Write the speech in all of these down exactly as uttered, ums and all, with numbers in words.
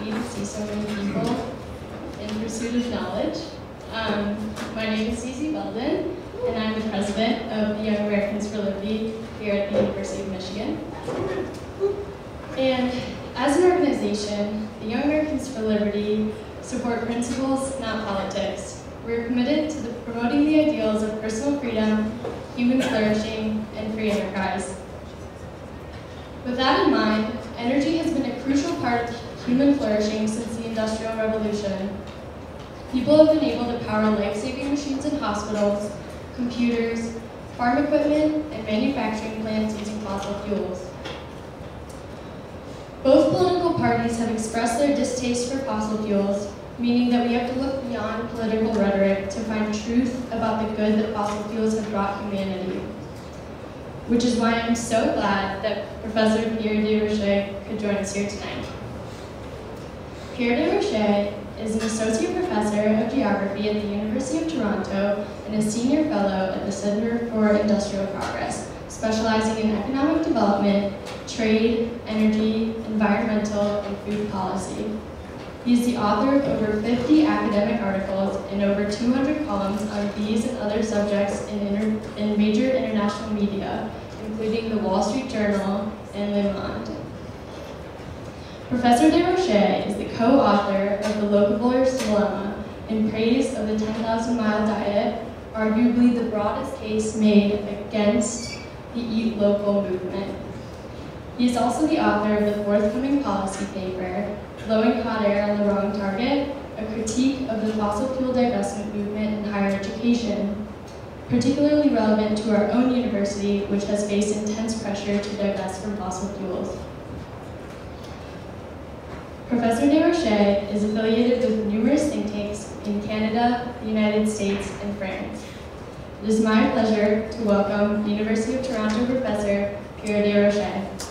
happy to see so many people in pursuit of knowledge. Um, my name is Susie Belden, and I'm the president of the Young Americans for Liberty here at the University of Michigan. And as an organization, the Young Americans for Liberty support principles, not politics. We're committed to the promoting the ideals of personal freedom, human flourishing, and free enterprise. With that in mind, energy has been a crucial part of human flourishing since the Industrial Revolution. People have been able to power life-saving machines in hospitals, computers, farm equipment, and manufacturing plants using fossil fuels. Both political parties have expressed their distaste for fossil fuels, meaning that we have to look beyond political rhetoric to find truth about the good that fossil fuels have brought humanity. Which is why I'm so glad that Professor Pierre Desrochers could join us here tonight. Pierre Desrochers is an associate professor of geography at the University of Toronto and a senior fellow at the Center for Industrial Progress, specializing in economic development, trade, energy, environmental, and food policy. He is the author of over fifty academic articles and over two hundred columns on these and other subjects in, inter in major international media, including the Wall Street Journal and Le Monde. Professor Desrochers is the co-author of The Locavores Dilemma in praise of the ten thousand mile diet, arguably the broadest case made against the Eat Local movement. He is also the author of the forthcoming policy paper, Blowing Hot Air on the Wrong Target, a critique of the fossil fuel divestment movement in higher education, particularly relevant to our own university, which has faced intense pressure to divest from fossil fuels. Professor Desrochers is affiliated with numerous think tanks in Canada, the United States, and France. It is my pleasure to welcome the University of Toronto Professor Pierre Desrochers.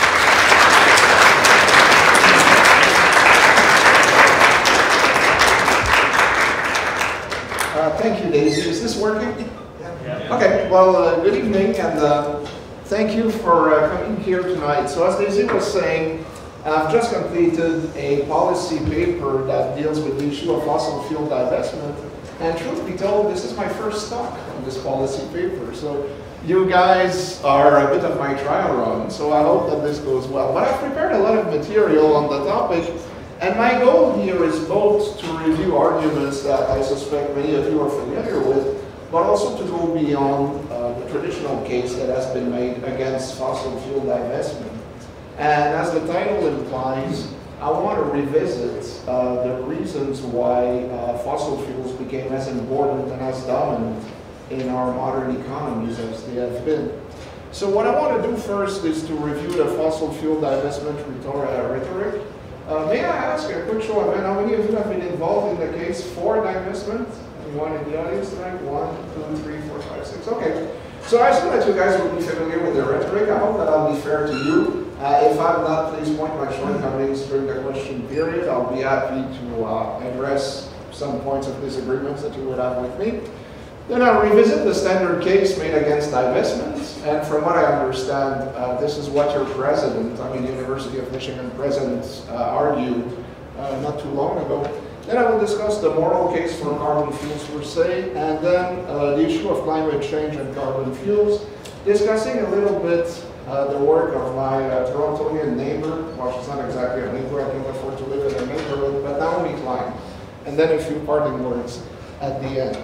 Uh, thank you, Daisy. Is this working? Yeah. Okay, well, uh, good evening, and uh, thank you for uh, coming here tonight. So as Daisy was saying, I've just completed a policy paper that deals with the issue of fossil fuel divestment, and truth be told, this is my first talk on this policy paper. So you guys are a bit of my trial run, so I hope that this goes well. But I've prepared a lot of material on the topic, and my goal here is both to review arguments that I suspect many of you are familiar with, but also to go beyond uh, the traditional case that has been made against fossil fuel divestment. And as the title implies, I want to revisit uh, the reasons why uh, fossil fuels became as important and as dominant in our modern economies as they have been. So what I want to do first is to review the fossil fuel divestment rhetoric. Uh, may I ask a quick show of hands, how many of you have been involved in the case for divestment? Anyone in the audience tonight? One, two, three, four, five, six. Okay. So I assume that you guys will be familiar with the rhetoric. I hope that I'll be fair to you. Uh, if I'm not, please point my shortcomings during the question period. I'll be happy to uh, address some points of disagreements that you would have with me. Then I'll revisit the standard case made against divestment. And from what I understand, uh, this is what your president, I mean, the University of Michigan president, uh, argued uh, not too long ago. Then I will discuss the moral case for carbon fuels per se, and then uh, the issue of climate change and carbon fuels, discussing a little bit uh, the work of my uh, Torontonian neighbor. Well, she's not exactly a neighbor, I can't afford to live in a neighborhood, but Naomi Klein. And then a few parting words at the end.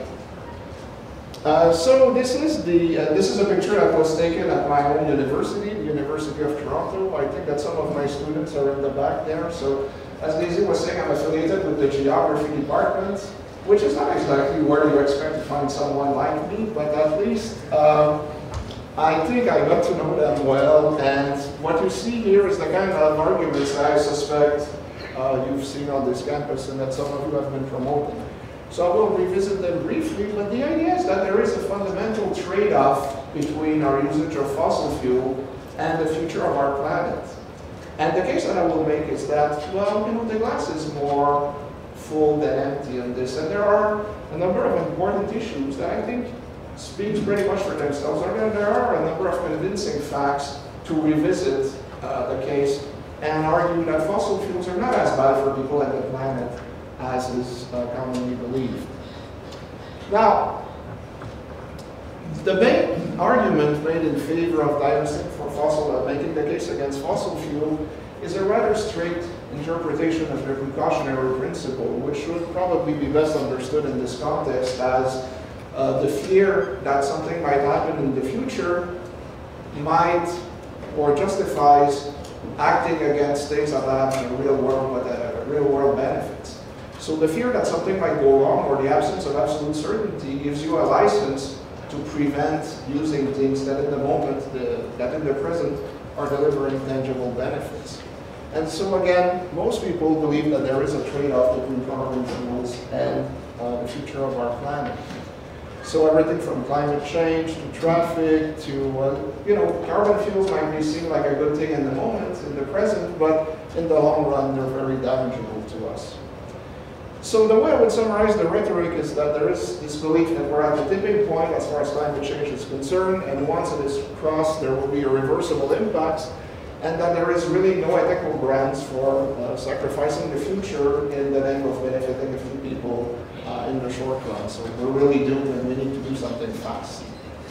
Uh, so this is the uh, this is a picture that was taken at my own university, the University of Toronto. I think that some of my students are in the back there. So as Daisy was saying, I'm affiliated with the geography department, which is not exactly where you expect to find someone like me, but at least um, I think I got to know them well. And what you see here is the kind of arguments that I suspect uh, you've seen on this campus and that some of you have been promoting. So I will revisit them briefly, but the idea is that there is a fundamental trade-off between our usage of fossil fuel and the future of our planet. And the case that I will make is that, well, you know, the glass is more full than empty on this, and there are a number of important issues that I think speaks pretty much for themselves. There are a number of convincing facts to revisit uh, the case and argue that fossil fuels are not as bad for people and the planet as is uh, commonly believed. Now, the main argument made in favor of divesting for fossil, uh, making the case against fossil fuel, is a rather strict interpretation of the precautionary principle, which would probably be best understood in this context as uh, the fear that something might happen in the future might or justifies acting against things that have in the real world, but uh, real world benefits. So the fear that something might go wrong or the absence of absolute certainty gives you a license to prevent using things that in the moment, the, that in the present, are delivering tangible benefits. And so again, most people believe that there is a trade-off between carbon fuels and uh, the future of our planet. So everything from climate change to traffic to, uh, you know, carbon fuels might be seen like a good thing in the moment, in the present, but in the long run, they're very damageable to us. So the way I would summarize the rhetoric is that there is this belief that we're at the tipping point as far as climate change is concerned, and once it is crossed, there will be irreversible impacts, and that there is really no ethical grounds for uh, sacrificing the future in the name of benefiting a few people uh, in the short run. So we're really doomed and we need to do something fast.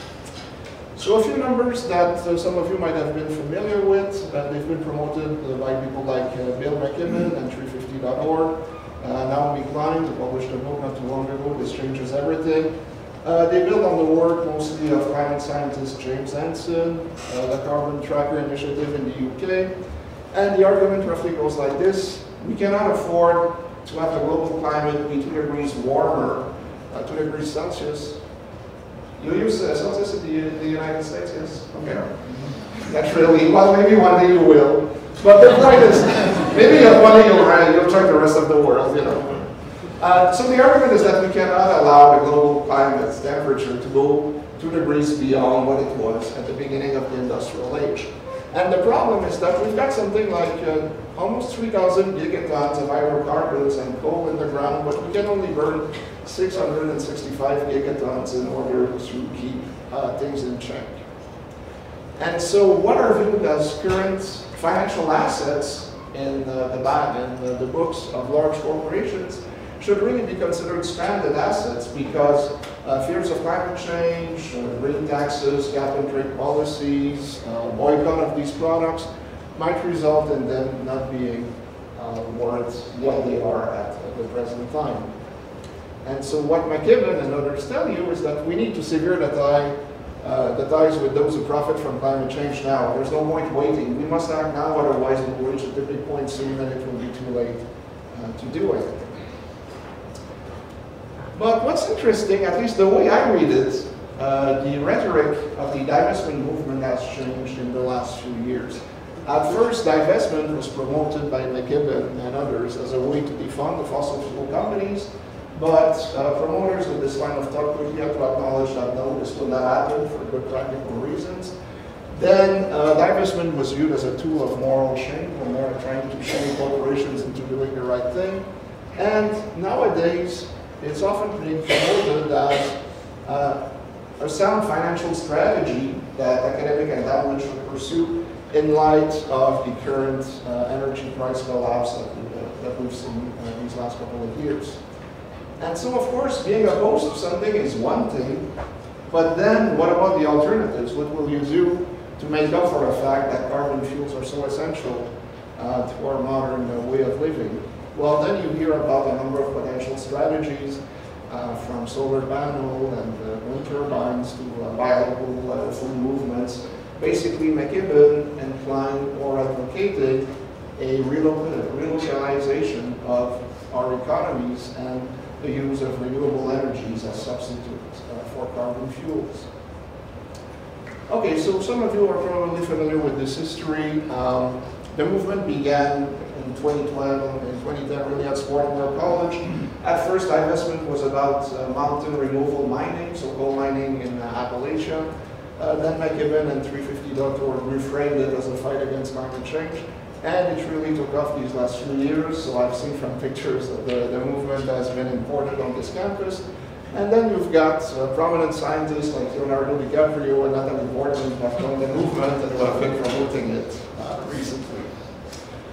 So a few numbers that uh, some of you might have been familiar with. Uh, they've been promoted uh, by people like uh, Bill McKibben and three fifty dot org. Uh, Naomi Klein, who published a book not too long ago, This Changes Everything. Uh, they build on the work mostly of climate scientist James Hansen, uh, the Carbon Tracker Initiative in the U K. And the argument roughly goes like this: we cannot afford to have the global climate be two degrees warmer, uh, two degrees Celsius. You use uh, Celsius in the, the United States, yes? Okay. That's really, well, maybe one day you will. But the point is, maybe one day you'll, you'll try the rest of the world, you know. Uh, so the argument is that we cannot allow the global climate's temperature to go two degrees beyond what it was at the beginning of the industrial age. And the problem is that we've got something like uh, almost three thousand gigatons of hydrocarbons and coal in the ground, but we can only burn six hundred sixty-five gigatons in order to keep uh, things in check. And so what are viewed as current financial assets in uh, the, in uh, the books of large corporations should really be considered stranded assets, because uh, fears of climate change, uh, green taxes, cap and trade policies, uh, boycott of these products might result in them not being uh, worth what they are at, at the present time. And so what McKibben and others tell you is that we need to sever the, tie, uh, the ties with those who profit from climate change now. There's no point waiting. We must act now, otherwise we'll reach a tipping point soon and it will be too late uh, to do anything. But what's interesting, at least the way I read it, uh, the rhetoric of the divestment movement has changed in the last few years. At first, divestment was promoted by McKibben and others as a way to defund the fossil fuel companies, but uh, promoters with this line of thought quickly have to acknowledge that no, this will not happen for good practical reasons. Then uh, divestment was viewed as a tool of moral shame when they were trying to shame corporations into doing the right thing. And nowadays, it's often being promoted as uh, a sound financial strategy that academic endowments should pursue in light of the current uh, energy price collapse that, we, uh, that we've seen uh, these last couple of years. And so, of course, being opposed to something is one thing, but then what about the alternatives? What will you do to make up for the fact that carbon fuels are so essential uh, to our modern uh, way of living? Well, then you hear about a number of potential strategies, uh, from solar panel and uh, wind turbines to uh, biological uh, food movements. Basically, McKibben and Klein or advocated a relocalization of our economies and the use of renewable energies as substitutes uh, for carbon fuels. Okay, so some of you are probably familiar with this history. Um, the movement began in twenty twelve and twenty ten, really at Swarthmore College. At first, divestment was about uh, mountain removal mining, so coal mining in uh, Appalachia. Uh, then McKibben and three fifty dot org reframed it as a fight against climate change. And it really took off these last few years, so I've seen from pictures that the, the movement has been imported on this campus. And then you've got uh, prominent scientists like Leonardo DiCaprio and Natalie Portman who have joined the movement and who have been promoting it uh, recently.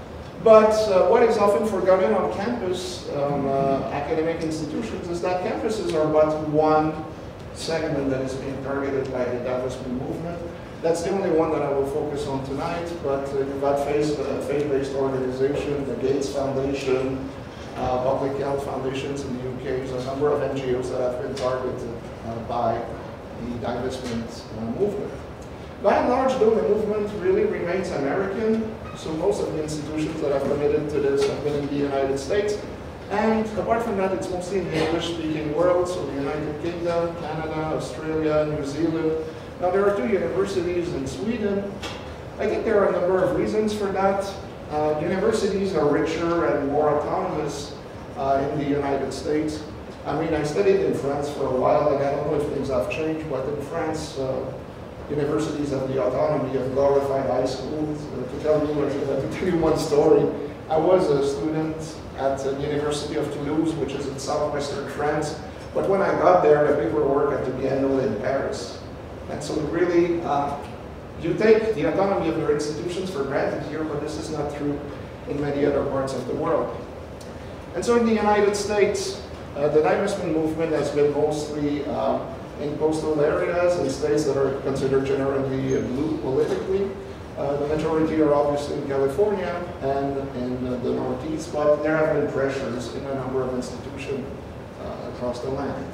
But uh, what is often forgotten on campus, um, uh, academic institutions, is that campuses are but one segment that is being targeted by the divestment movement. That's the only one that I will focus on tonight, but uh, you've got faith, uh, faith-based organizations, the Gates Foundation, uh, Public Health Foundations in the U K, there's a number of N G Os that have been targeted uh, by the divestment uh, movement. By and large, though, the movement really remains American, so most of the institutions that have committed to this have been in the United States. And apart from that, it's mostly in the English-speaking world, so the United Kingdom, Canada, Australia, New Zealand. Now, there are two universities in Sweden. I think there are a number of reasons for that. Uh, universities are richer and more autonomous uh, in the United States. I mean, I studied in France for a while, and I don't know if things have changed, but in France, uh, universities have the autonomy of glorified high schools. Uh, to, tell you, uh, to tell you one story, I was a student at the University of Toulouse, which is in southwestern France. But when I got there, the paperwork had to be handled in Paris. And so really, uh, you take the autonomy of your institutions for granted here, but this is not true in many other parts of the world. And so in the United States, uh, the divestment movement has been mostly uh, in coastal areas and states that are considered generally blue politically. Uh, the majority are obviously in California and in uh, the Northeast, but there have been pressures in a number of institutions uh, across the land.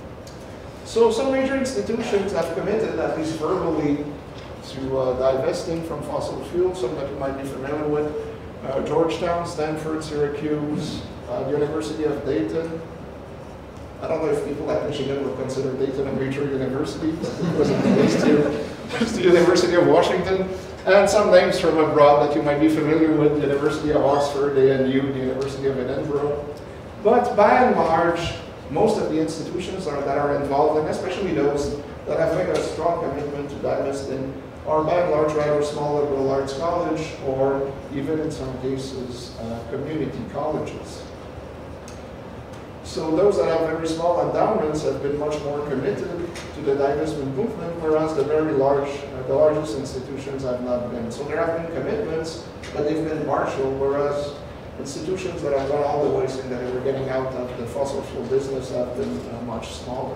So some major institutions have committed, at least verbally, to uh, divesting from fossil fuels, some that you might be familiar with. Uh, Georgetown, Stanford, Syracuse, uh, the University of Dayton. I don't know if people at Michigan would consider Dayton a major university, but it wasn't the case here. There's the University of Washington, and some names from abroad that you might be familiar with, the University of Oxford, A N U, the University of Edinburgh. But by and large, most of the institutions are, that are involved, and especially those that have made a strong commitment to divesting, are by and large rather small liberal arts college, or even in some cases, uh, community colleges. So those that have very small endowments have been much more committed to the divestment movement, whereas the very large, uh, the largest institutions have not been. So there have been commitments, but they've been partial, whereas institutions that have gone all the way saying that they were getting out of the fossil fuel business have been uh, much smaller.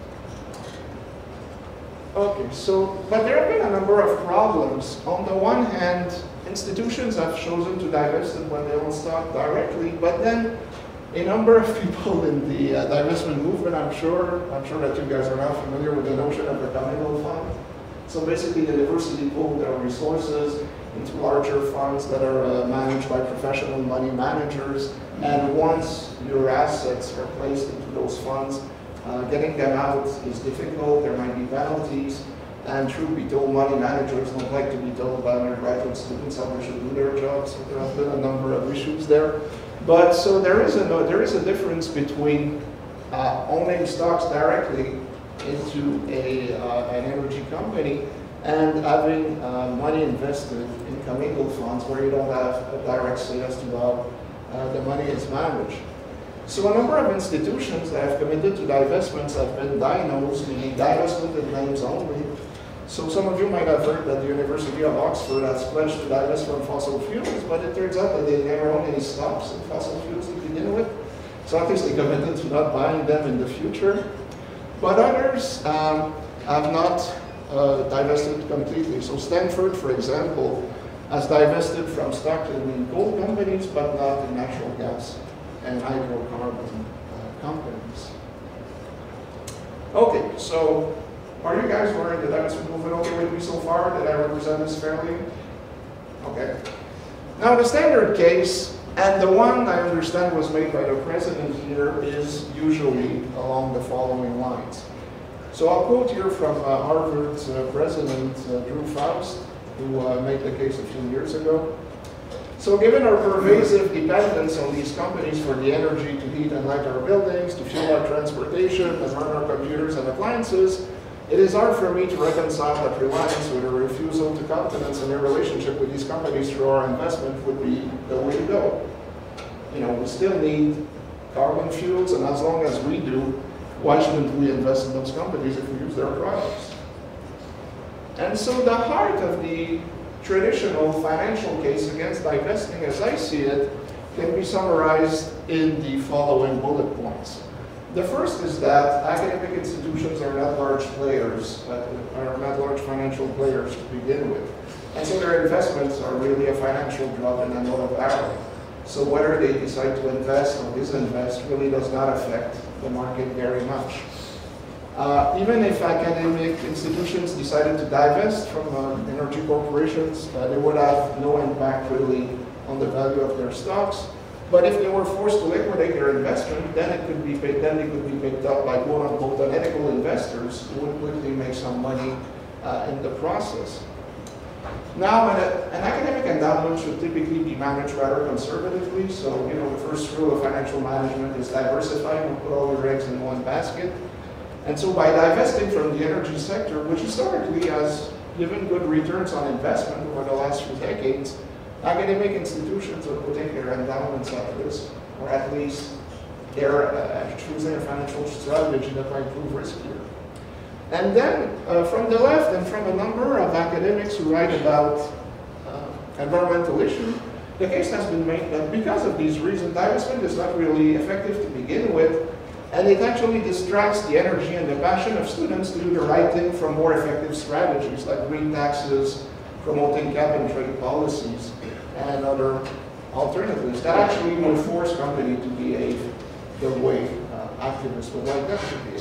Okay, so, but there have been a number of problems. On the one hand, institutions have chosen to divest it when they own stock directly, but then a number of people in the uh, divestment movement, I'm sure, I'm sure that you guys are now familiar with the notion of the commingled fund. So basically the university pooled their resources into larger funds that are uh, managed by professional money managers, and once your assets are placed into those funds, uh, getting them out is difficult, there might be penalties, and truth be told, money managers don't like to be told by their graduate students how they should do their jobs, so there have been a number of issues there. But so there is a, there is a difference between uh, owning stocks directly into a, uh, an energy company and having uh, money invested in commingled funds where you don't have a direct say as to how uh, the money is managed. So a number of institutions that have committed to divestments have been dinos, meaning divestment in names only. So some of you might have heard that the University of Oxford has pledged to divest from fossil fuels, but it turns out that they never owned any stocks in fossil fuels to begin with. So at least they committed to not buying them in the future. But others um, have not uh, divested completely. So Stanford, for example, has divested from stock in coal companies, but not in natural gas and hydrocarbon uh, companies. Okay, so are you guys who are in the divestment movement okay with me so far? Did I represent this fairly? Okay. Now the standard case, and the one I understand was made by the president here, is usually along the following lines. So I'll quote here from uh, Harvard's uh, president, uh, Drew Faust, who uh, made the case a few years ago. So given our pervasive dependence on these companies for the energy to heat and light our buildings, to fuel our transportation, and run our computers and appliances, it is hard for me to reconcile that reliance with a refusal to countenance and a relationship with these companies through our investment would be the way to go. You know, we still need carbon fuels, and as long as we do, why shouldn't we invest in those companies if we use their products? And so the heart of the traditional financial case against divesting, as I see it, can be summarized in the following bullet points. The first is that academic institutions are not large players, uh, are not large financial players to begin with. And so their investments are really a financial drop in another barrel. So whether they decide to invest or disinvest really does not affect the market very much. Uh, even if academic institutions decided to divest from uh, energy corporations, uh, they would have no impact really on the value of their stocks. But if they were forced to liquidate their investment, then it could be paid, then they could be picked up by quote-unquote unethical investors who would quickly make some money uh, in the process. Now, an, an academic endowment should typically be managed rather conservatively. So, you know, the first rule of financial management is diversify, don't put all your eggs in one basket. And so by divesting from the energy sector, which historically has given good returns on investment over the last few decades, academic institutions are putting their endowments at risk, or at least they're uh, choosing a financial strategy that might prove riskier. And then uh, from the left and from a number of academics who write about uh, environmental issues, the case has been made that because of these reasons, divestment is not really effective to begin with, and it actually distracts the energy and the passion of students to do the right thing from more effective strategies like green taxes, promoting cap and trade policies, and other alternatives that actually will force companies to behave the way uh, activists would like them to behave.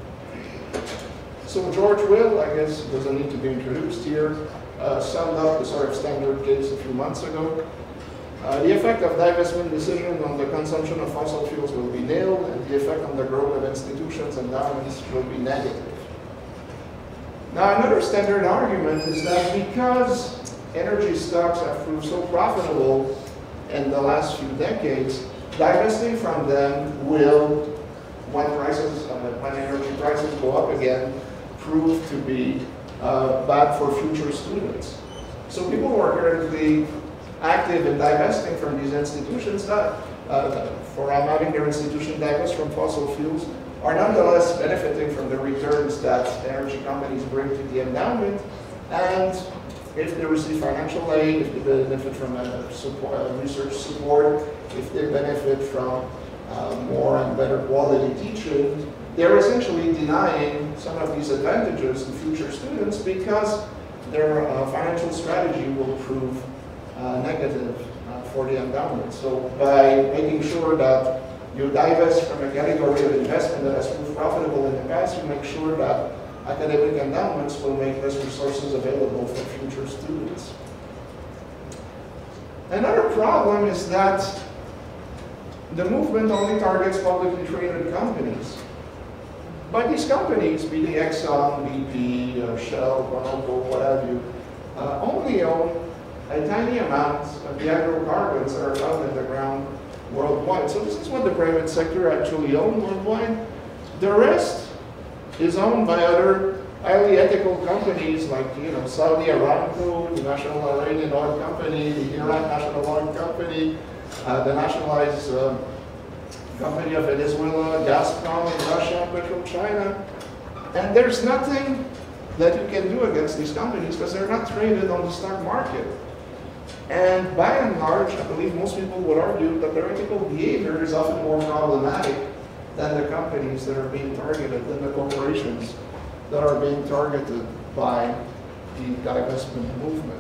So George Will, I guess, doesn't need to be introduced here, uh, summed up the sort of standard case a few months ago. Uh, the effect of divestment decisions on the consumption of fossil fuels will be nil, and the effect on the growth of institutions and endowments will be negative. Now, another standard argument is that because energy stocks have proved so profitable in the last few decades, divesting from them will, when prices, uh, when energy prices go up again, prove to be uh, bad for future students. So people who are currently active in divesting from these institutions, that, uh, for having their institution divest from fossil fuels, are nonetheless benefiting from the returns that energy companies bring to the endowment. And if they receive financial aid, if they benefit from uh, support, uh, research support, if they benefit from uh, more and better quality teaching, they're essentially denying some of these advantages to future students because their uh, financial strategy will prove uh, negative uh, for the endowment. So by making sure that you divest from a category of investment that has proved profitable in the past, you make sure that academic endowments will make less resources available for future students. Another problem is that the movement only targets publicly traded companies. But these companies, be they Exxon, B P, uh, Shell, Conoco, what have you, uh, only own a tiny amount of the hydrocarbons that are found in the ground worldwide. So this is what the private sector actually owns worldwide. The rest is owned by other highly ethical companies like, you know, Saudi Aramco, the National Iranian Oil Company, the Iran National Oil Company, uh, the nationalized uh, company of Venezuela, Gazprom in Russia, PetroChina. And there's nothing that you can do against these companies because they're not traded on the stock market. And by and large, I believe most people would argue that their ethical behavior is often more problematic than the companies that are being targeted, than the corporations that are being targeted by the divestment movement.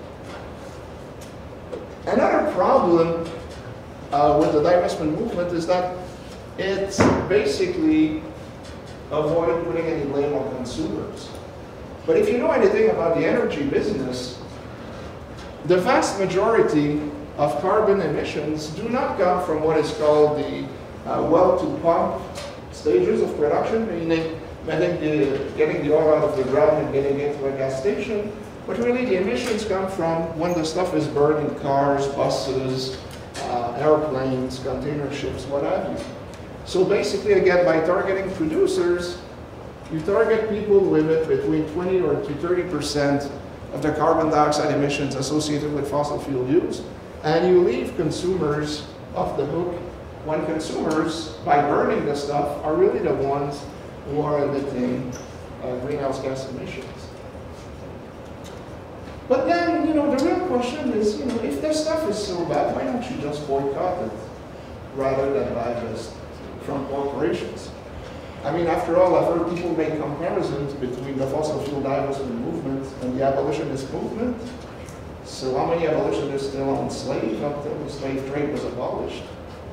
Another problem uh, with the divestment movement is that it's basically avoid putting any blame on consumers. But if you know anything about the energy business, the vast majority of carbon emissions do not come from what is called the uh, well-to-pump stages of production, meaning the, getting the oil out of the ground and getting it to a gas station, but really the emissions come from when the stuff is burned in cars, buses, uh, airplanes, container ships, what have you. So basically, again, by targeting producers, you target people who emit between twenty or to thirty percent of the carbon dioxide emissions associated with fossil fuel use, and you leave consumers off the hook when consumers, by burning the stuff, are really the ones who are emitting uh, greenhouse gas emissions. But then, you know, question is, you know, if this stuff is so bad, why don't you just boycott it rather than divest from corporations? I mean, after all, I've heard people make comparisons between the fossil fuel divestment movement and the abolitionist movement. So how many abolitionists still own slaves until the slave trade was abolished?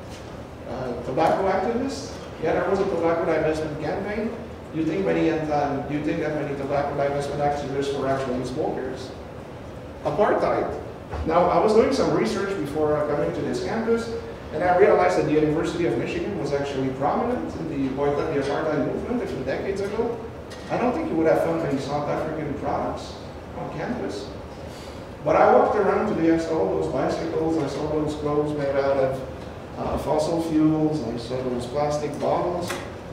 Uh, tobacco activists? Yeah, there was a tobacco divestment campaign. Do you think many, uh, do you think that many tobacco divestment activists were actually smokers? Apartheid. Now, I was doing some research before coming to this campus, and I realized that the University of Michigan was actually prominent in the boycott the apartheid movement a few decades ago. I don't think you would have found many South African products on campus. But I walked around today, I saw those bicycles, I saw those clothes made out of uh, fossil fuels, I saw those plastic bottles.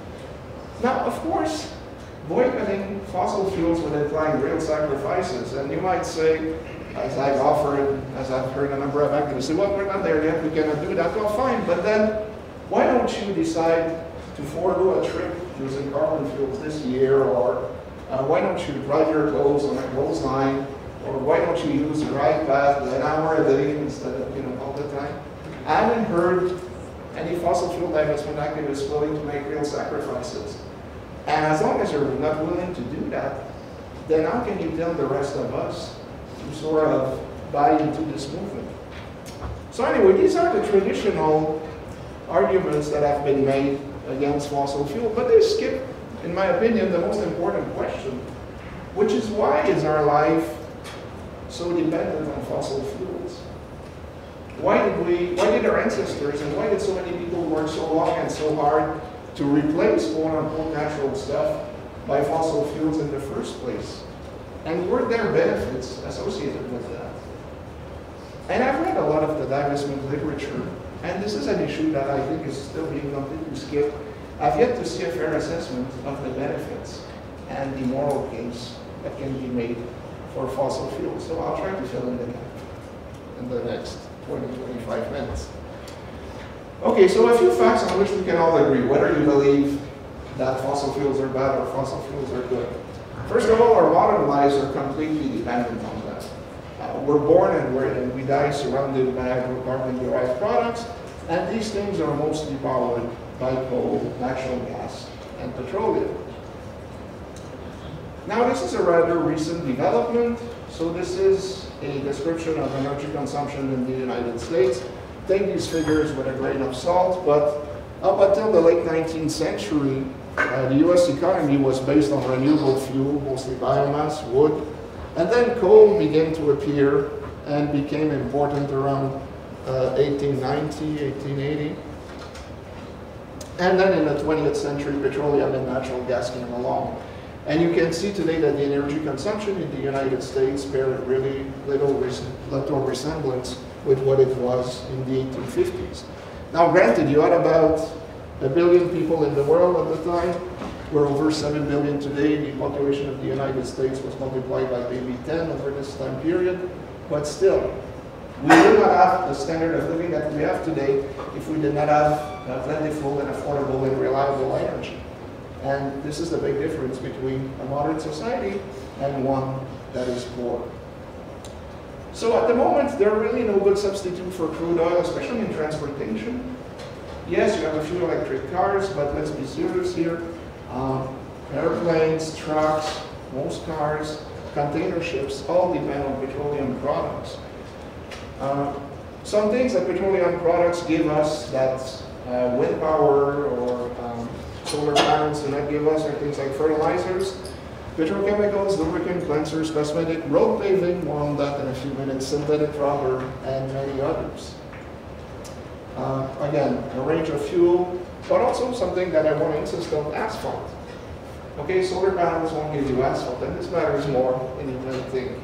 Now, of course, boycotting fossil fuels would imply real sacrifices, and you might say, as I've offered, as I've heard a number of activists say, well, we're not there yet, we cannot do that. Well, fine, but then why don't you decide to forego a trip using carbon fuels this year, or uh, why don't you dry your clothes on a clothesline, or why don't you use your iPad an hour a day instead of, you know, all the time? I haven't heard any fossil fuel divestment activists willing to make real sacrifices. And as long as you're not willing to do that, then how can you tell the rest of us to sort of buy into this movement? So anyway, these are the traditional arguments that have been made against fossil fuel, but they skip, in my opinion, the most important question, which is why is our life so dependent on fossil fuels? Why did we, why did our ancestors and why did so many people work so long and so hard to replace quote-unquote natural stuff by fossil fuels in the first place? And were there benefits associated with that? And I've read a lot of the divestment literature, and this is an issue that I think is still being completely skipped. I've yet to see a fair assessment of the benefits and the moral case that can be made for fossil fuels. So I'll try to fill in the gap in the next twenty, twenty-five minutes. Okay, so a few facts on which we can all agree, whether you believe that fossil fuels are bad or fossil fuels are good. First of all, our modern lives are completely dependent on that. Uh, we're born and, we're, and we die surrounded by hydrocarbon-derived products, and these things are mostly powered by coal, natural gas, and petroleum. Now, this is a rather recent development. So this is a description of energy consumption in the United States. Take these figures with a grain of salt, but up until the late nineteenth century, uh, the U S economy was based on renewable fuel, mostly biomass, wood, and then coal began to appear and became important around uh, eighteen ninety, eighteen eighty. And then in the twentieth century, petroleum and natural gas came along. And you can see today that the energy consumption in the United States bears really little, res little resemblance with what it was in the eighteen fifties. Now granted, you had about a billion people in the world at the time. We're over seven billion today. The population of the United States was multiplied by maybe ten over this time period. But still, we would not have the standard of living that we have today if we did not have uh, plentiful and affordable and reliable energy. And this is the big difference between a modern society and one that is poor. So at the moment, there are really no good substitute for crude oil, especially in transportation. Yes, you have a few electric cars, but let's be serious here. Um, airplanes, trucks, most cars, container ships, all depend on petroleum products. Uh, some things that petroleum products give us that uh, wind power or um, solar panels do not give us are things like fertilizers, petrochemicals, lubricant, cleansers, cosmetic, road paving, more on that in a few minutes, synthetic rubber, and many others. Uh, again, a range of fuel, but also something that I want to insist on, asphalt. Okay, solar panels won't give you asphalt, and this matters more in anything.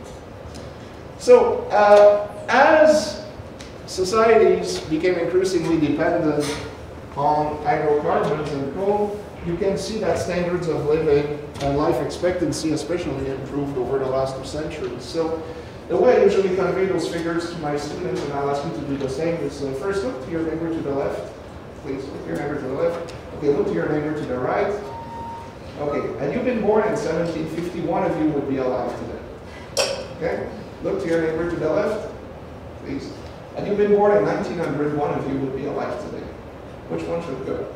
So, uh, as societies became increasingly dependent on hydrocarbons and coal, you can see that standards of living and life expectancy especially improved over the last two centuries. So the way I usually convey those figures to my students, and I'll ask you to do the same, is uh, first look to your neighbor to the left. Please look to your neighbor to the left. Okay, look to your neighbor to the right. Okay, had you been born in seventeen fifty, one of you would be alive today. Okay? Look to your neighbor to the left, please. Had you been born in nineteen hundred, one of you would be alive today. Which one should go?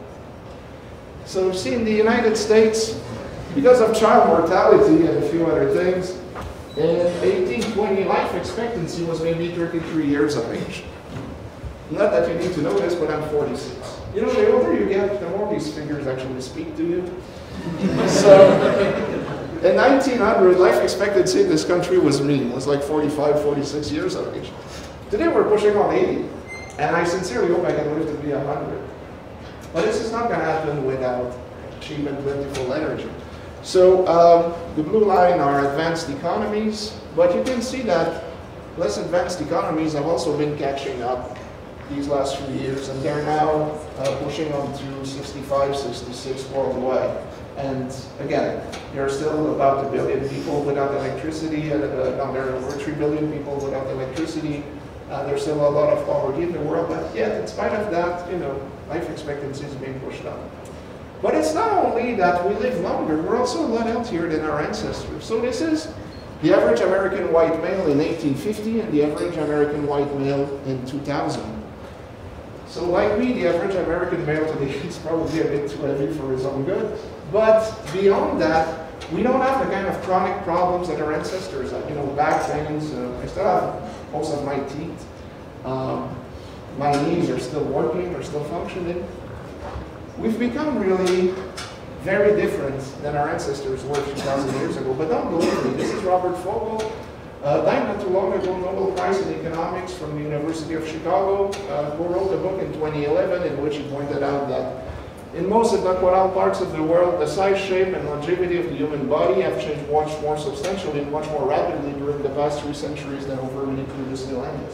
So you see in the United States, because of child mortality and a few other things, in eighteen twenty, life expectancy was maybe thirty-three years of age. Not that you need to know this, but I'm forty-six. You know, the older you get, the more these figures actually speak to you. So, in nineteen hundred, life expectancy in this country was mean. It was like forty-five, forty-six years of age. Today we're pushing on eighty, and I sincerely hope I can live to be one hundred. But this is not going to happen without cheap and plentiful energy. So um, the blue line are advanced economies, but you can see that less advanced economies have also been catching up these last few years, and they're now uh, pushing on to sixty-five, sixty-six worldwide. And again, there are still about a billion people without electricity, and uh, now there are over three billion people without electricity. Uh, there's still a lot of poverty in the world, but yet, in spite of that, you know, life expectancy is being pushed up. But it's not only that we live longer, we're also a lot healthier than our ancestors. So this is the average American white male in eighteen fifty and the average American white male in two thousand. So like me, the average American male today is probably a bit too heavy for his own good. But beyond that, we don't have the kind of chronic problems that our ancestors had. You know, back pains, uh, I still have most of my teeth. Um, my knees are still working, are still functioning. We've become really very different than our ancestors were two thousand years ago. But don't believe me, this is Robert Fogel. Uh, died not too long ago, Nobel Prize in Economics from the University of Chicago, uh, who wrote a book in twenty eleven in which he pointed out that in most, if not quite all parts of the world, the size, shape, and longevity of the human body have changed much more substantially and much more rapidly during the past three centuries than over many previous millennia.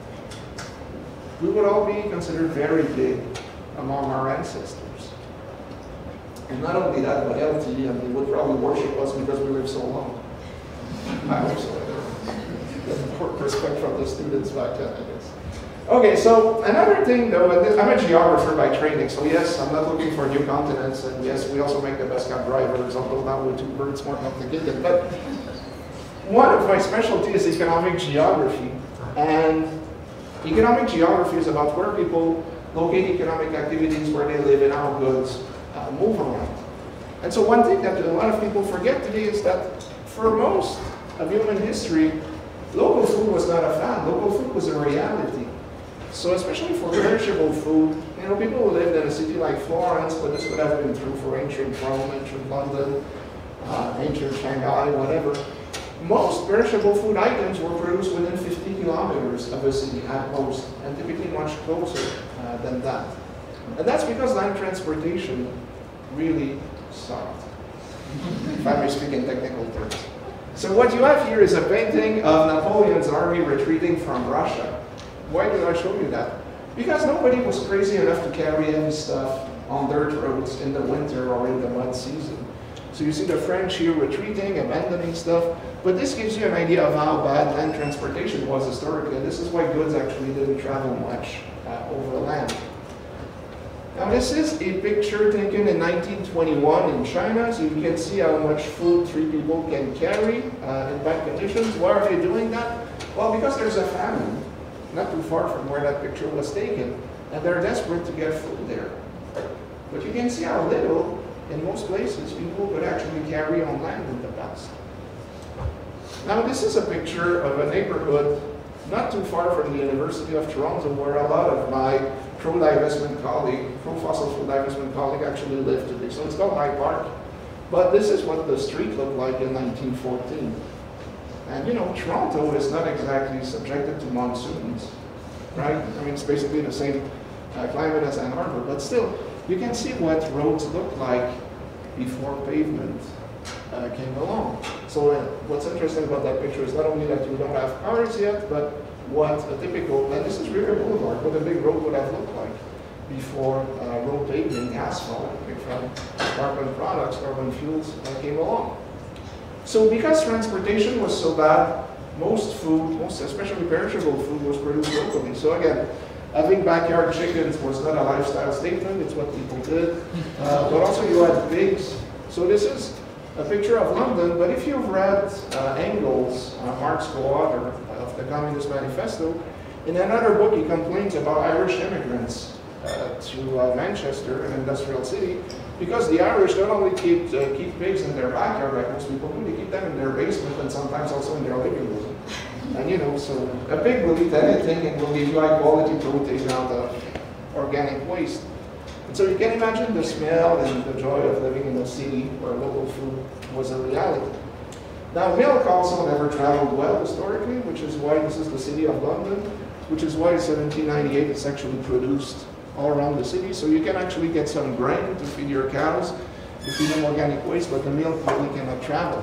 We would all be considered very big among our ancestors. And not only that, but healthy, and they would probably worship us because we live so long. I hope so. Respect from the students back then, I guess. Okay, so another thing though, and I'm a geographer by training, so yes, I'm not looking for new continents, and yes, we also make the best cab drivers, although now with two birds more complicated. But one of my specialties is economic geography, and economic geography is about where people locate economic activities, where they live, and how goods uh, move around. And so one thing that a lot of people forget today is that for most of human history, local food was not a fad. Local food was a reality. So especially for perishable food, you know, people who lived in a city like Florence, but this would have been true for ancient Rome, ancient London, uh, ancient Shanghai, whatever. Most perishable food items were produced within fifty kilometers of a city at most, and typically much closer uh, than that. And that's because land transportation really sucked, if I may speak in technical terms. So what you have here is a painting of Napoleon's army retreating from Russia. Why did I show you that? Because nobody was crazy enough to carry heavy stuff on dirt roads in the winter or in the mud season. So you see the French here retreating, abandoning stuff, but this gives you an idea of how bad land transportation was historically, and this is why goods actually didn't travel much uh, over land. Now this is a picture taken in nineteen twenty-one in China, so you can see how much food three people can carry uh, in bad conditions. Why are they doing that? Well, because there's a famine not too far from where that picture was taken, and they're desperate to get food there. But you can see how little, in most places, people could actually carry on land in the past. Now this is a picture of a neighborhood not too far from the University of Toronto, where a lot of my pro-divestment colleague, pro-fossil fuel divestment colleague actually live today. So it's called High Park. But this is what the street looked like in nineteen fourteen. And you know, Toronto is not exactly subjected to monsoons, right? I mean, it's basically the same uh, climate as Ann Arbor, but still, you can see what roads looked like before pavement uh, came along. So uh, what's interesting about that picture is not only that you don't have cars yet, but what a typical, and this is River Boulevard, what a big road would have looked like before uh, road paving, asphalt, from carbon products, carbon fuels uh, came along. So because transportation was so bad, most food, most especially perishable food, was produced locally. So again, having backyard chickens was not a lifestyle statement, it's what people did. Uh, but also you had pigs. So this is a picture of London, but if you've read uh, Engels, uh, Marx's co-author of the Communist Manifesto, in another book he complains about Irish immigrants uh, to uh, Manchester, an industrial city, because the Irish don't only keep, uh, keep pigs in their backyard like most people do, they keep them in their basement and sometimes also in their living room. And you know, so a pig will eat anything and will give you high quality protein out of organic waste. And so you can imagine the smell and the joy of living in a city where local food was a reality. Now, milk also never traveled well historically, which is why this is the city of London, which is why in seventeen ninety-eight it's actually produced all around the city. So you can actually get some grain to feed your cows, to feed them organic waste, but the milk really cannot travel.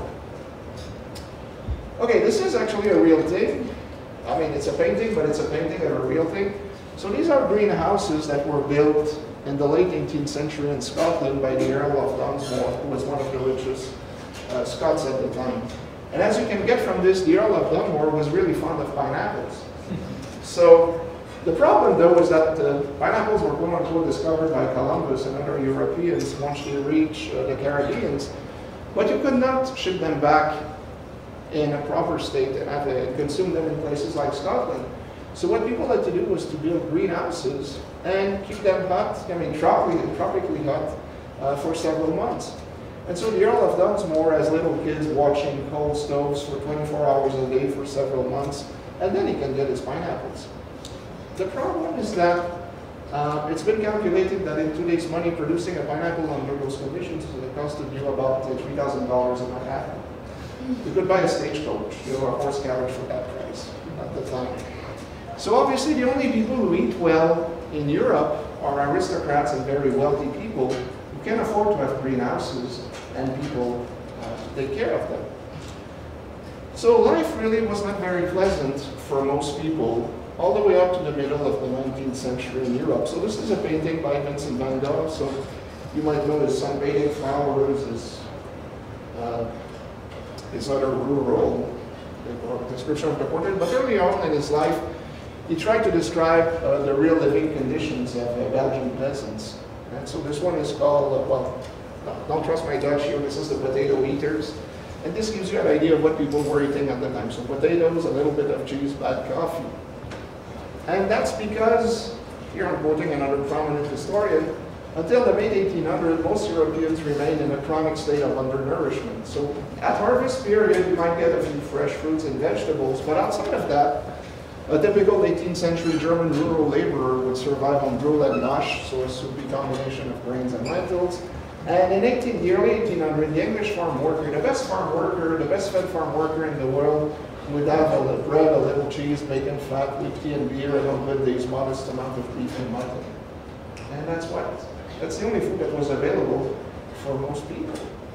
Okay, this is actually a real thing. I mean, it's a painting, but it's a painting of a real thing. So these are greenhouses that were built in the late eighteenth century in Scotland by the Earl of Dunsmore, who was one of the richest uh, Scots at the time. And as you can get from this, the Earl of Dunmore was really fond of pineapples. So the problem, though, is that uh, pineapples were quote-unquote discovered by Columbus and other Europeans once they reached uh, the Caribbean, but you could not ship them back in a proper state and have to consume them in places like Scotland. So what people had to do was to build greenhouses and keep them hot, I mean tropically, tropically hot, uh, for several months. And so the Earl of Dunsmore has little kids watching coal stoves for twenty-four hours a day for several months, and then he can get his pineapples. The problem is that uh, it's been calculated that in today's money, producing a pineapple under those conditions is going to cost you about uh, three thousand dollars a pineapple. You could buy a stagecoach, you know, a horse carriage for that price at the time. So obviously the only people who eat well in Europe are aristocrats and very wealthy people who can afford to have greenhouses and people uh, to take care of them. So life really was not very pleasant for most people all the way up to the middle of the nineteenth century in Europe. So this is a painting by Vincent van Gogh. So you might notice sunbathing flowers is uh, his other rural description of the portrait. But early on in his life, he tried to describe uh, the real living conditions of uh, Belgian peasants. And so this one is called, uh, well, don't trust my Dutch here, this is the potato eaters. And this gives you an idea of what people were eating at the time. So potatoes, a little bit of cheese, bad coffee. And that's because, here I'm quoting another prominent historian, until the mid eighteen hundreds, most Europeans remained in a chronic state of undernourishment. So at harvest period, you might get a few fresh fruits and vegetables, but outside of that, a typical eighteenth century German rural laborer would survive on gruel and nosh, so a soupy combination of grains and lentils. And in eighteen, the early eighteen hundreds, the English farm worker, the best farm worker, the best fed farm worker in the world, would have a little bread, a little cheese, bacon, fat, with tea and beer, and on good days, modest amount of beef and mutton. And that's what, that's the only food that was available for most people.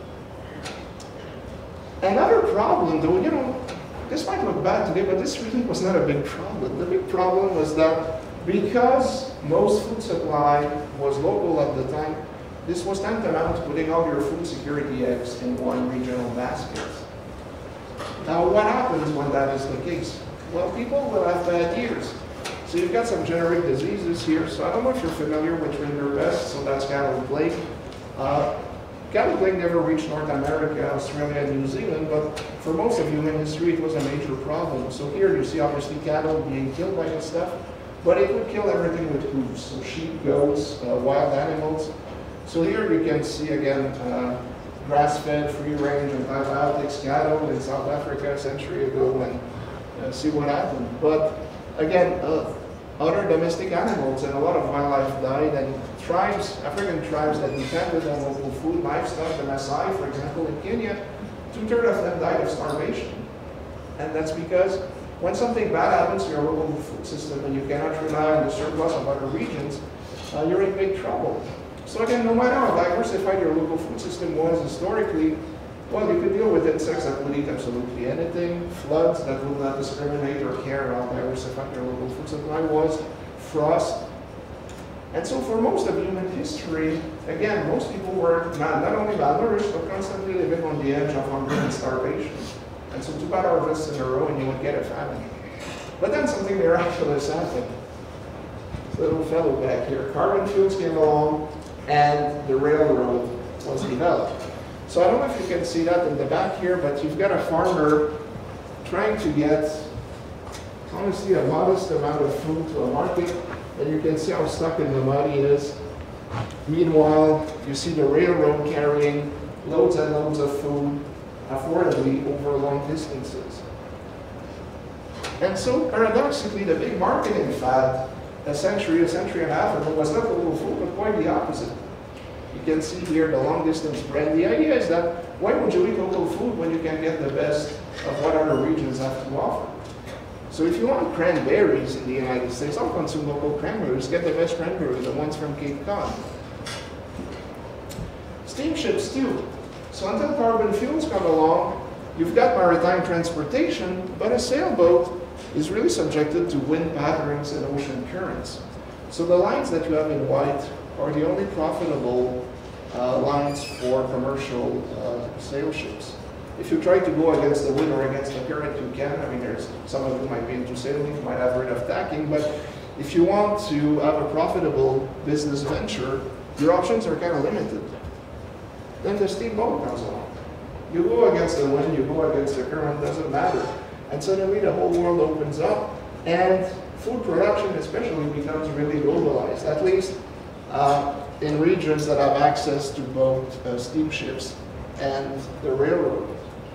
Another problem, though, you know, this might look bad today, but this really was not a big problem. The big problem was that because most food supply was local at the time, this was tantamount to putting all your food security eggs in one regional basket. Now, what happens when that is the case? Well, people will have bad years. So you've got some generic diseases here. So I don't know if you're familiar with rinderpest, so that's cattle plague. Uh, cattle plague never reached North America, Australia, and New Zealand, but for most of human history, it was a major problem. So here you see obviously cattle being killed by this stuff, but it would kill everything with hooves. So sheep, goats, uh, wild animals. So here you can see again, uh, grass-fed, free-range, antibiotics cattle in South Africa a century ago, and uh, see what happened. But again, uh, other domestic animals and a lot of wildlife died, and tribes, African tribes that depended on local food, livestock, the Maasai, for example, in Kenya, two-thirds of them died of starvation. And that's because when something bad happens to your local food system and you cannot rely on the surplus of other regions, uh, you're in big trouble. So again, no matter how diversified your local food system was historically, well, you could deal with insects that would eat absolutely anything, floods that would not discriminate or care how diversified your local food supply was, frost. And so for most of human history, again, most people were not, not only malnourished, but constantly living on the edge of hunger and starvation. And so two bad harvests in a row and you would get a famine. But then something miraculous happened. This little fellow back here, carbon fuels came along, and the railroad was developed. So I don't know if you can see that in the back here, but you've got a farmer trying to get, honestly, a modest amount of food to a market, and you can see how stuck in the mud he is. Meanwhile, you see the railroad carrying loads and loads of food affordably over long distances. And so, paradoxically, the big marketing fad a century, a century and a half ago was not local food, but quite the opposite. You can see here the long-distance bread. The idea is that why would you eat local food when you can get the best of what other regions have to offer? So if you want cranberries in the United States, don't consume local cranberries. Get the best cranberries, the ones from Cape Cod. Steamships too. So until carbon fuels come along, you've got maritime transportation, but a sailboat is really subjected to wind patterns and ocean currents. So the lines that you have in white are the only profitable uh, lines for commercial uh, sail ships. If you try to go against the wind or against the current, you can. I mean, there's some of you might be into sailing, you might have heard of tacking, but if you want to have a profitable business venture, your options are kind of limited. Then the steamboat comes along. You go against the wind, you go against the current, doesn't matter. And suddenly the whole world opens up, and food production especially becomes really globalized, at least uh, in regions that have access to both uh, steamships and the railroad.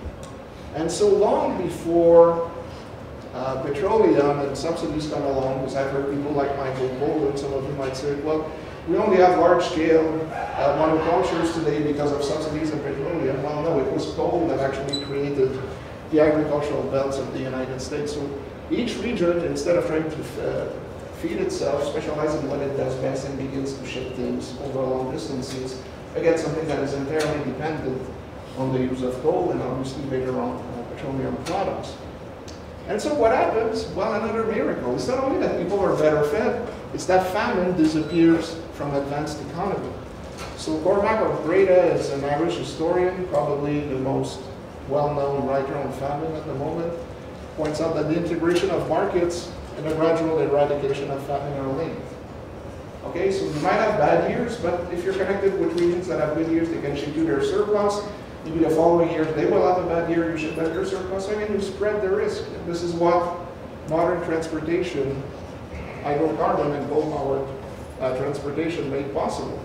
And so long before uh, petroleum and subsidies come along, because I've heard people like Michael Bolden, some of you might say, well, we only have large-scale uh, monocultures today because of subsidies and petroleum. Well, no, it was coal that actually created the agricultural belts of the United States. So each region, instead of trying to uh, feed itself, specializes in what it does best and begins to ship things over long distances, again, something that is entirely dependent on the use of coal and obviously later on uh, petroleum products. And so what happens? Well, another miracle. It's not only that people are better fed, it's that famine disappears from advanced economy. So Cormac of Breda is an Irish historian, probably the most well-known writer on famine at the moment, points out that the integration of markets and the gradual eradication of famine are linked. Okay, so you might have bad years, but if you're connected with regions that have good years, they can ship you their surplus. Maybe the following year, they will have a bad year, you ship them their surplus, so again, you spread the risk. And this is what modern transportation, hydrocarbon and coal-powered uh, transportation made possible.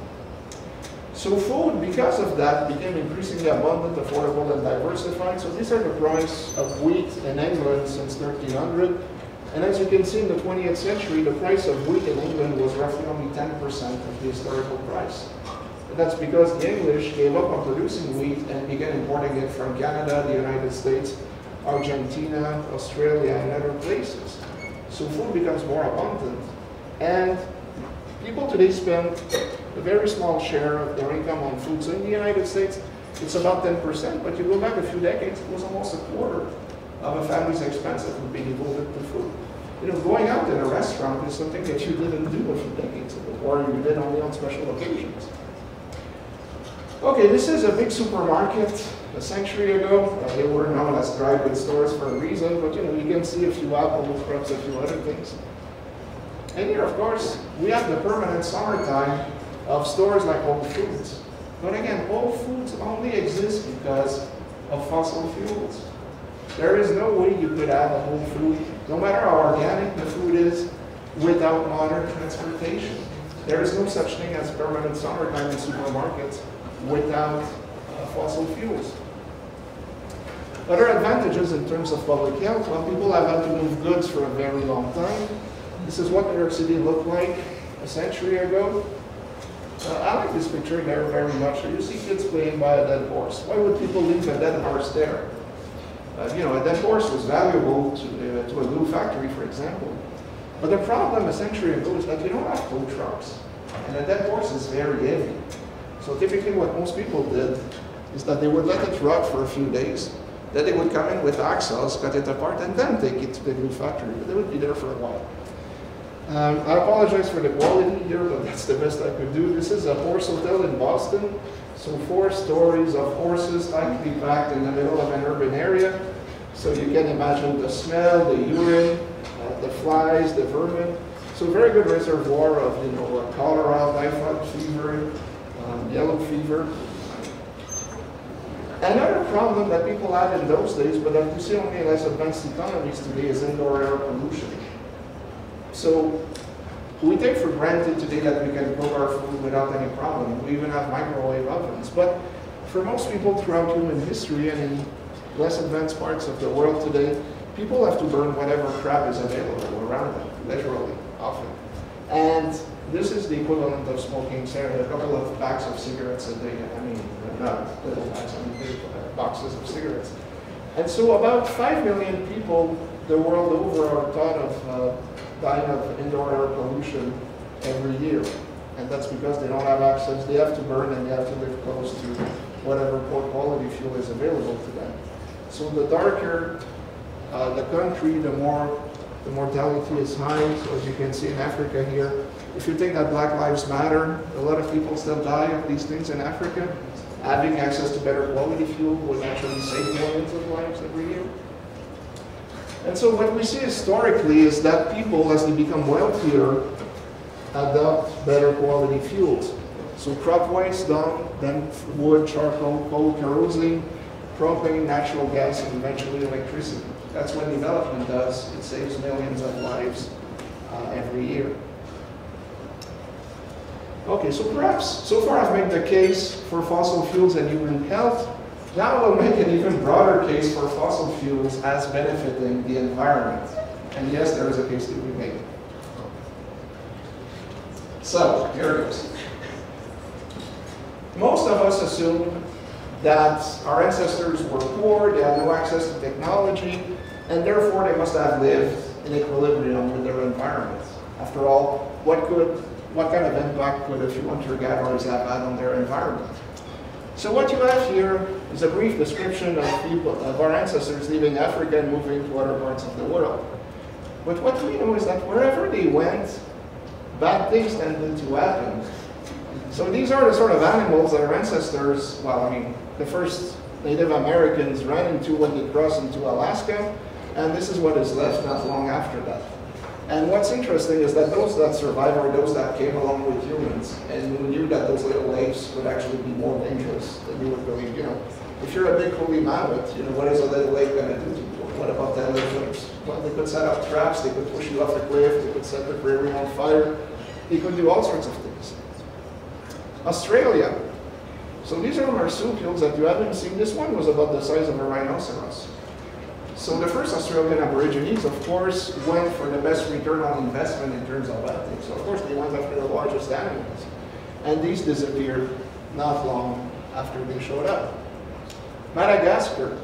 So food, because of that, became increasingly abundant, affordable, and diversified. So these are the price of wheat in England since thirteen hundred. And as you can see in the twentieth century, the price of wheat in England was roughly only ten percent of the historical price. And that's because the English gave up on producing wheat and began importing it from Canada, the United States, Argentina, Australia, and other places. So food becomes more abundant. And people today spend a very small share of their income on food. So in the United States, it's about ten percent, but you go back a few decades, it was almost a quarter of a family's expense that would be devoted to food. You know, going out in a restaurant is something that you didn't do a few decades ago, or you did only on special occasions. Okay, this is a big supermarket a century ago. Uh, they were known as dry goods stores for a reason, but you know, you can see a few apples, perhaps a few other things. And here, of course, we have the permanent summertime of stores like Whole Foods. But again, Whole Foods only exists because of fossil fuels. There is no way you could have a Whole Food, no matter how organic the food is, without modern transportation. There is no such thing as permanent summertime in supermarkets without uh, fossil fuels. Other advantages in terms of public health, well, people have had to move goods for a very long time. This is what New York City looked like a century ago. Uh, I like this picture there very much. So you see kids playing by a dead horse. Why would people leave a dead horse there? Uh, you know, a dead horse was valuable to, uh, to a glue factory, for example. But the problem a century ago is that you don't have tow trucks. And a dead horse is very heavy. So typically what most people did is that they would let it rot for a few days. Then they would come in with hacksaws, cut it apart, and then take it to the glue factory. But they would be there for a while. Um, I apologize for the quality here, but that's the best I could do. This is a horse hotel in Boston. So four stories of horses tightly packed in the middle of an urban area. So you can imagine the smell, the urine, uh, the flies, the vermin. So very good reservoir of, you know, uh, cholera, typhoid fever, um, yellow fever. Another problem that people had in those days, but that we see only in less advanced economies today, is indoor air pollution. So we take for granted today that we can cook our food without any problem. We even have microwave ovens. But for most people throughout human history and in less advanced parts of the world today, people have to burn whatever crap is available around them, literally, often. And this is the equivalent of smoking, say, a couple of packs of cigarettes a day. I mean, not little packs, I mean big boxes of cigarettes. And so about five million people the world over are thought of uh, dying of indoor air pollution every year. And that's because they don't have access, they have to burn and they have to live close to whatever poor quality fuel is available to them. So the darker uh, the country, the more the mortality is high. So as you can see in Africa here, if you think that Black Lives Matter, a lot of people still die of these things in Africa. Having access to better quality fuel would actually save millions of lives every year. And so what we see historically is that people, as they become wealthier, adopt better quality fuels. So crop waste done, then wood, charcoal, coal, kerosene, propane, natural gas, and eventually electricity. That's what development does. It saves millions of lives uh, every year. Okay, so perhaps, so far I've made the case for fossil fuels and human health. Now we'll make an even broader case for fossil fuels as benefiting the environment. And yes, there is a case to be made. So, here it goes. Most of us assume that our ancestors were poor, they had no access to technology, and therefore they must have lived in equilibrium with their environment. After all, what could, what kind of impact could a few hunter-gatherers have had on their environment? So what you have here is a brief description of people, of our ancestors leaving Africa and moving to other parts of the world. But what we know is that wherever they went, bad things tended to happen. So these are the sort of animals that our ancestors, well, I mean, the first Native Americans ran into when they crossed into Alaska, and this is what is left not long after that. And what's interesting is that those that survived are those that came along with humans and who knew that those little lakes would actually be more dangerous than you would believe. You know, if you're a big woolly mammoth, you know, what is a little lake going to do to you? What about the elephants? Well, they could set up traps, they could push you off a cliff, they could set the prairie on fire, they could do all sorts of things. Australia. So these are marsupials that you haven't seen. This one was about the size of a rhinoceros. So the first Australian Aborigines, of course, went for the best return on investment in terms of hunting. So of course they went after the largest animals. And these disappeared not long after they showed up. Madagascar.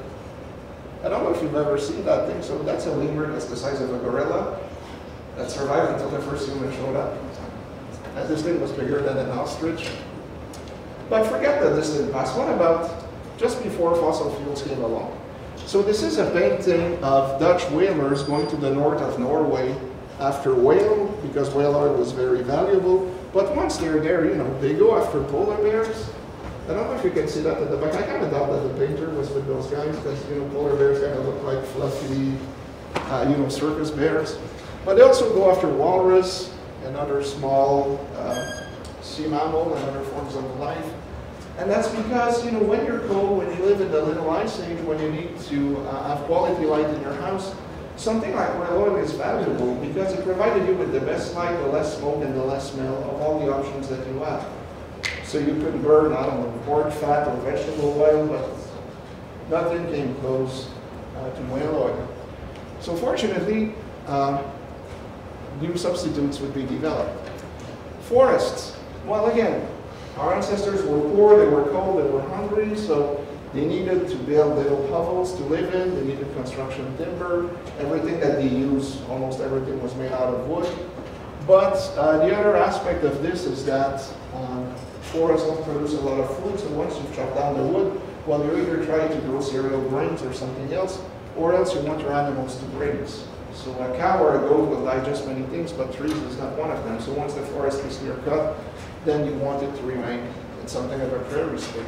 I don't know if you've ever seen that thing. So that's a lemur that's the size of a gorilla that survived until the first human showed up. And this thing was bigger than an ostrich. But forget the distant past. What about just before fossil fuels came along? So this is a painting of Dutch whalers going to the north of Norway after whale, because whale oil was very valuable. But once they're there, you know, they go after polar bears. I don't know if you can see that at the back. I kind of doubt that the painter was with those guys, because, you know, polar bears kind of look like fluffy, uh, you know, circus bears. But they also go after walrus and other small uh, sea mammal and other forms of life. And that's because, you know, when you're cold, when you live in the little ice age, when you need to uh, have quality light in your house, something like whale oil is valuable because it provided you with the best light, the less smoke, and the less smell of all the options that you have. So you could burn, I don't know, pork fat or vegetable oil, but nothing came close uh, to whale oil. So fortunately, uh, new substitutes would be developed. Forests. Well, again, our ancestors were poor, they were cold, they were hungry, so they needed to build little hovels to live in, they needed construction timber, everything that they used, almost everything was made out of wood. But uh, the other aspect of this is that um, forests don't produce a lot of food, so once you've chopped down the wood, well, you're either trying to grow cereal grains or something else, or else you want your animals to graze. So a cow or a goat will digest many things, but trees is not one of them. So once the forest is clear cut, then you want it to remain in something of a prairie state.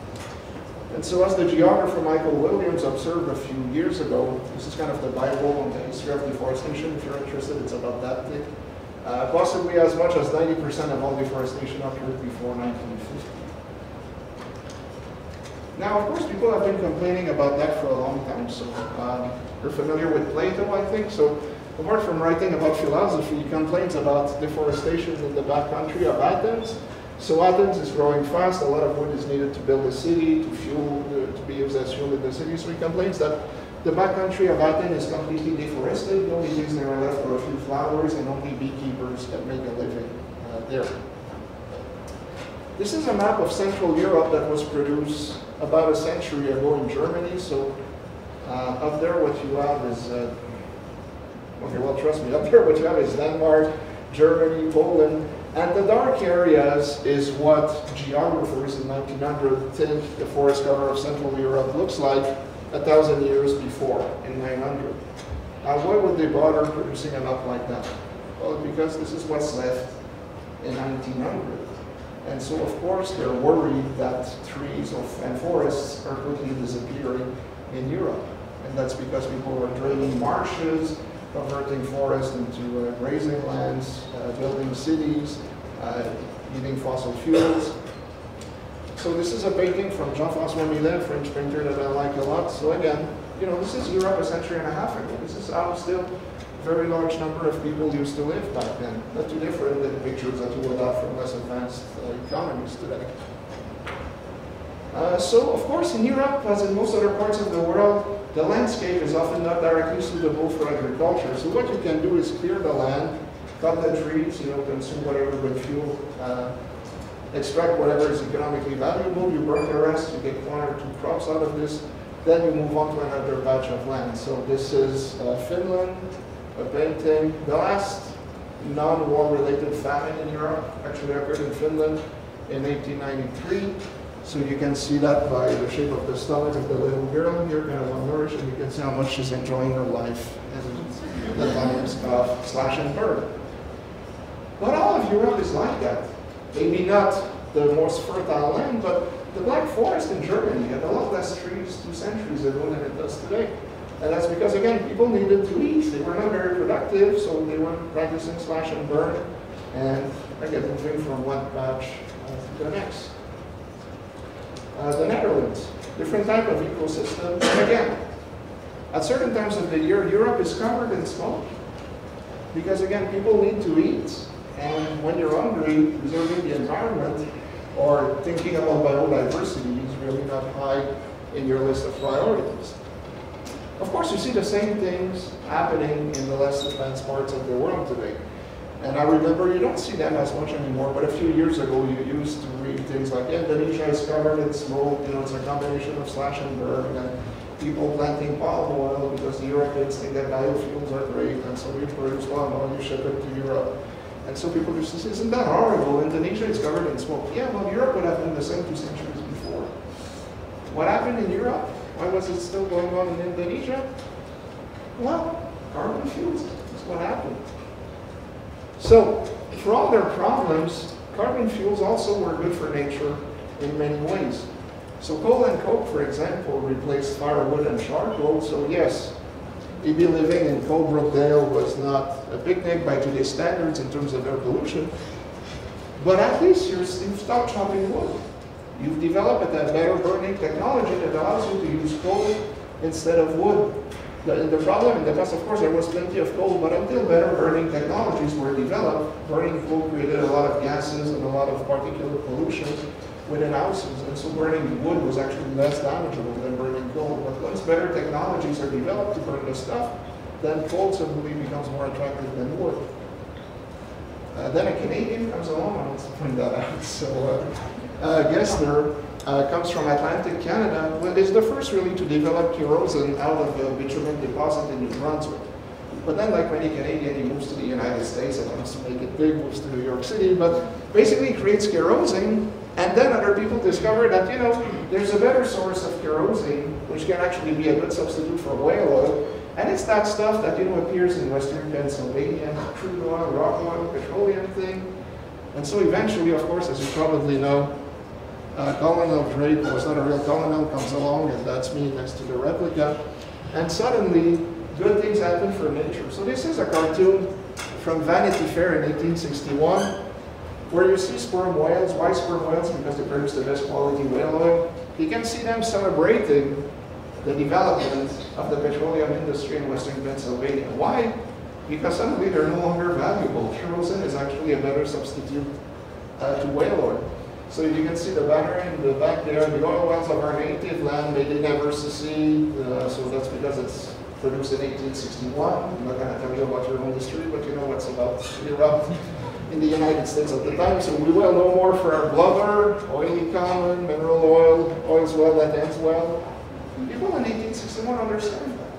And so as the geographer Michael Williams observed a few years ago, this is kind of the Bible on the history of deforestation. If you're interested, it's about that thick. Uh, possibly as much as ninety percent of all deforestation occurred before nineteen fifty. Now, of course, people have been complaining about that for a long time. So um, you're familiar with Plato, I think. So apart from writing about philosophy, he complains about deforestation in the backcountry of Athens. So Athens is growing fast. A lot of wood is needed to build a city, to fuel, uh, to be used as fuel in the city. So he complains that the backcountry of Athens is completely deforested. The only things there are left are a few flowers, and only beekeepers can make a living uh, there. This is a map of Central Europe that was produced about a century ago in Germany. So uh, up there what you have is, uh, okay, well, trust me, up there what you have is Denmark, Germany, Poland, and the dark areas is what geographers in nineteen hundred think the forest cover of Central Europe looks like a thousand years before, in nine hundred. Now, why would they bother producing a map like that? Well, because this is what's left in nineteen hundred. And so, of course, they're worried that trees and forests are quickly disappearing in Europe. And that's because people are draining marshes, converting forests into uh, grazing lands, uh, building cities, uh, using fossil fuels. So this is a painting from Jean-François Millet, a French painter that I like a lot. So again, you know, this is Europe a century and a half ago. This is how still a very large number of people used to live back then. Not too different than the pictures that you would have from less advanced uh, economies today. Uh, so, of course, in Europe, as in most other parts of the world, the landscape is often not directly suitable for agriculture. So what you can do is clear the land, cut the trees, you know, consume whatever good fuel, uh, extract whatever is economically valuable, you burn the rest, you get one or two crops out of this, then you move on to another patch of land. So this is uh, Finland, a painting. The last non-war related famine in Europe actually occurred in Finland in eighteen ninety-three. So you can see that by the shape of the stomach of the little girl here, kind of malnourished, and you can see how much she's enjoying her life and the times of slash and burn. Not all of Europe is like that. Maybe not the most fertile land, but the Black Forest in Germany had a lot less trees two centuries ago than it does today. And that's because, again, people needed to eat. They were not very productive, so they were practicing slash and burn, and again, moving from one patch uh, to the next. Uh, the Netherlands, different type of ecosystem. And again, at certain times of the year, Europe is covered in smoke because, again, people need to eat. And when you're hungry, preserving the environment or thinking about biodiversity is really not high in your list of priorities. Of course, you see the same things happening in the less advanced parts of the world today. And I remember you don't see them as much anymore, but a few years ago you used to read things like Indonesia is covered in smoke, you know, it's a combination of slash and burn, and people planting palm oil because the Europeans think that biofuels are great, and so we produce palm oil, you ship it to Europe. And so people used to say, isn't that horrible? Indonesia is covered in smoke. Yeah, well, Europe would have been the same two centuries before. What happened in Europe? Why was it still going on in Indonesia? Well, carbon fuels is what happened. So, for all their problems, carbon fuels also were good for nature in many ways. So coal and coke, for example, replaced firewood and charcoal. So yes, maybe living in Coalbrookdale was not a picnic by today's standards in terms of air pollution, but at least you're, you've stopped chopping wood. You've developed a better burning technology that allows you to use coal instead of wood. The, the problem in the past, of course, there was plenty of coal, but until better burning technologies were developed, burning coal created a lot of gases and a lot of particulate pollution within houses, and so burning wood was actually less damageable than burning coal. But once better technologies are developed to burn the stuff, then coal simply becomes more attractive than wood. Uh, then a Canadian comes along and wants to point that out. So uh, uh, Gessner uh, comes from Atlantic Canada. Well, is the first really to develop kerosene out of a bitumen deposit in New Brunswick. But then, like many Canadians, he moves to the United States and wants to make it big, moves to New York City, but basically creates kerosene. And then other people discover that, you know, there's a better source of kerosene, which can actually be a good substitute for whale oil. And it's that stuff that, you know, appears in Western Pennsylvania, crude oil, rock oil, petroleum thing. And so eventually, of course, as you probably know, uh, Colonel Drake, who was not a real colonel, comes along, and that's me next to the replica. And suddenly, good things happen for nature. So this is a cartoon from Vanity Fair in eighteen sixty-one, where you see sperm whales. Why sperm whales? Because they produce the best quality whale oil. you can see them celebrating the development of the petroleum industry in western Pennsylvania. Why? Because suddenly they're no longer valuable. Kerosene is actually a better substitute uh, to whale oil. So you can see the banner in the back there, the oil wells of our native land, they did never secede, uh, so that's because it's produced in eighteen sixty-one. I'm not going to tell you about your own history, but you know what's about to erupt in the United States at the time. So we well no more for our blubber, oily common, mineral oil, oil's well that ends well. People in eighteen sixty-one understand that.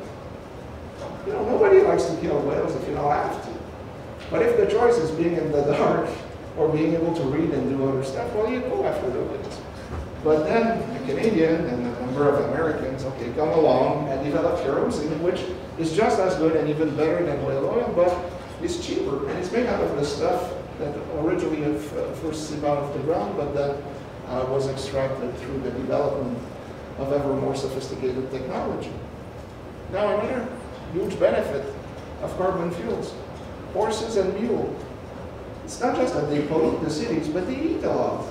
You know, nobody likes to kill whales if you don't have to. But if the choice is being in the dark or being able to read and do other stuff, well, you go after the whales. But then a Canadian and a number of Americans, okay, come along and develop kerosene, which is just as good and even better than whale oil, but it's cheaper and it's made out of the stuff that originally uh, first came out of the ground, but then uh, was extracted through the development of ever more sophisticated technology. Now another huge benefit of carbon fuels, horses and mule. It's not just that they pollute the cities, but they eat a lot.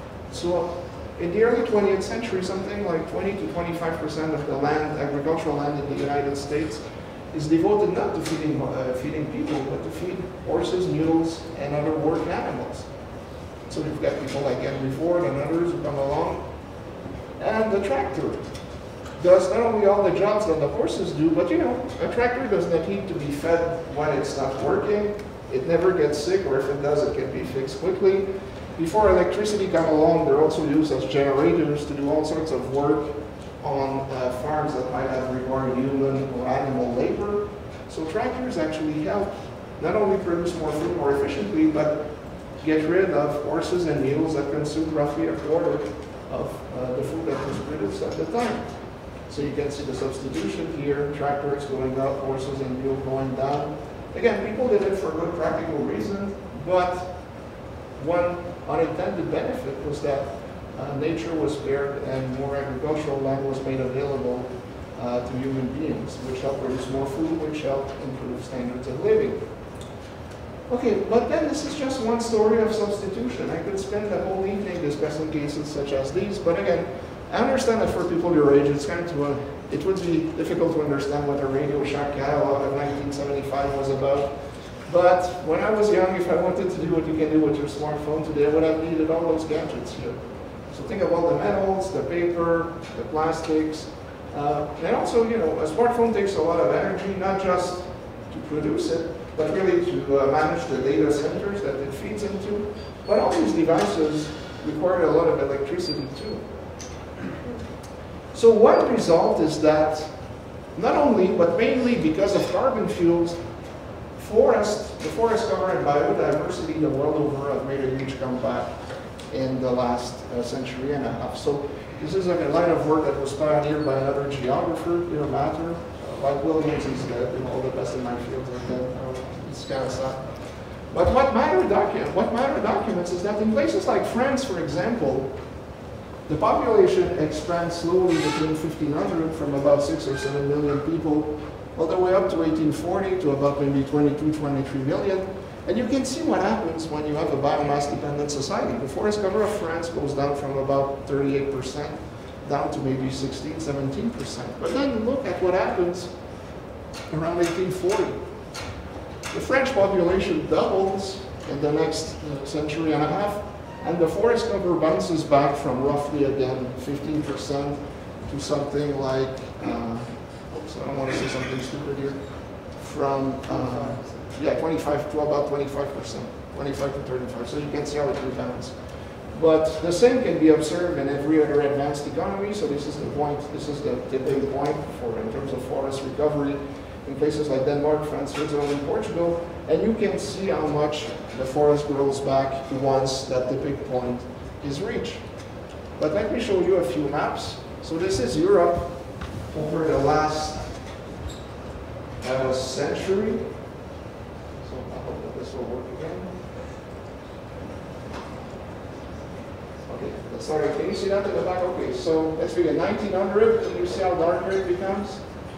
So in the early twentieth century, something like twenty to twenty-five percent of the land, agricultural land in the United States, is devoted not to feeding, uh, feeding people, but to feed horses, mules, and other work animals. So you've got people like Henry Ford and others who come along. And the tractor does not only all the jobs that the horses do, but you know, a tractor does not need to be fed when it's not working. It never gets sick, or if it does, it can be fixed quickly. Before electricity came along, they're also used as generators to do all sorts of work on uh, farms that might have required human or animal labor. So tractors actually help not only produce more food more efficiently, but get rid of horses and mules that consume roughly a quarter of uh, the food that was produced at the time. So you can see the substitution here, tractors going up, horses and mules going down. Again, people did it for good practical reasons, but one unintended benefit was that uh, nature was spared and more agricultural land was made available uh, to human beings, which helped produce more food, which helped improve standards of living. Okay, but then this is just one story of substitution. I could spend the whole evening discussing cases such as these, but again, I understand that for people your age, it's kind of to, uh, it would be difficult to understand what a Radio Shack catalog of nineteen seventy-five was about. But when I was young, if I wanted to do what you can do with your smartphone today, I would have needed all those gadgets here. So think of all the metals, the paper, the plastics, uh, and also, you know, a smartphone takes a lot of energy, not just to produce it, but really to uh, manage the data centers that it feeds into. But all these devices require a lot of electricity too. So one result is that not only, but mainly because of carbon fuels, forest, the forest cover and biodiversity the world over have made a huge comeback in the last uh, century and a half. So this is like a line of work that was pioneered by another geographer, Pierre Desrochers. Uh, like Williams, he's dead, you know, all the best in my fields are dead. Uh, it's kind of sad. But what matter, document, what matter documents is that in places like France, for example, the population expands slowly between fifteen hundred from about six or seven million people all the way up to eighteen forty to about maybe twenty-two, twenty-three million. And you can see what happens when you have a biomass-dependent society. The forest cover of France goes down from about thirty-eight percent down to maybe sixteen, seventeen percent. But then look at what happens around eighteen forty. The French population doubles in the next uh, century and a half, and the forest cover bounces back from roughly, again, fifteen percent to something like, uh, oops, I don't want to say something stupid here, from, uh, yeah, twenty-five to about twenty-five percent, twenty-five to thirty-five, so you can see how it rebounds. But the same can be observed in every other advanced economy, so this is the point, this is the tipping point for, in terms of forest recovery in places like Denmark, France, Switzerland, and Portugal, and you can see how much the forest grows back once that tipping point is reached. But let me show you a few maps. So this is Europe over the last uh, century. So I hope that this will work again. Okay, sorry, can you see that in the back? Okay, so let's begin. nineteen hundred, can you see how darker it becomes?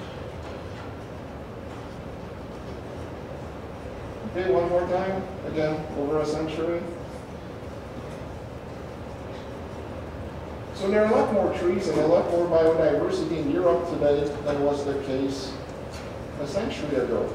Okay, one more time, again, over a century. So there are a lot more trees and a lot more biodiversity in Europe today than was the case a century ago.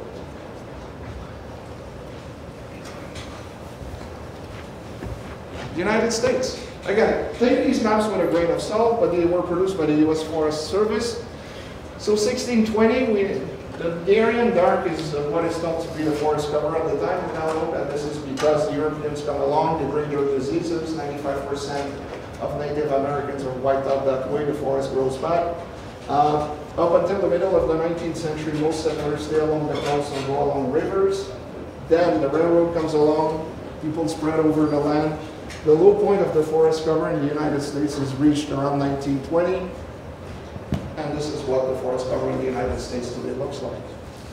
The United States. Again, take these maps with a grain of salt, but they were produced by the U S Forest Service. So sixteen twenty, we, the, the area in dark is uh, what is thought to be the forest cover at the time. We now know that this is because the Europeans come along, they bring their diseases. ninety-five percent of Native Americans are wiped out that way, the forest grows back. Uh, up until the middle of the nineteenth century, most settlers stay along the coast and go along rivers. Then the railroad comes along, people spread over the land. The low point of the forest cover in the United States is reached around nineteen twenty. And this is what the forest cover in the United States today looks like.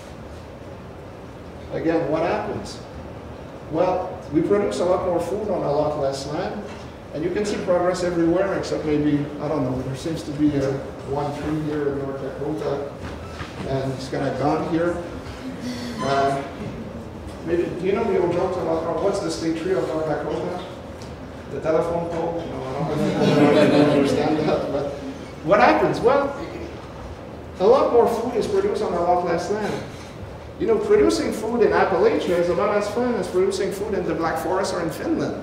Again, what happens? Well, we produce a lot more food on a lot less land. And you can see progress everywhere, except maybe, I don't know, there seems to be a one tree here in North Dakota, and it's kind of gone here. Uh, maybe, do you know the old jokes about, what's the state tree of North Dakota? The telephone pole? No, I don't know if you don't understand that, but what happens? Well, a lot more food is produced on a lot less land. You know, producing food in Appalachia is about as fun as producing food in the Black Forest or in Finland.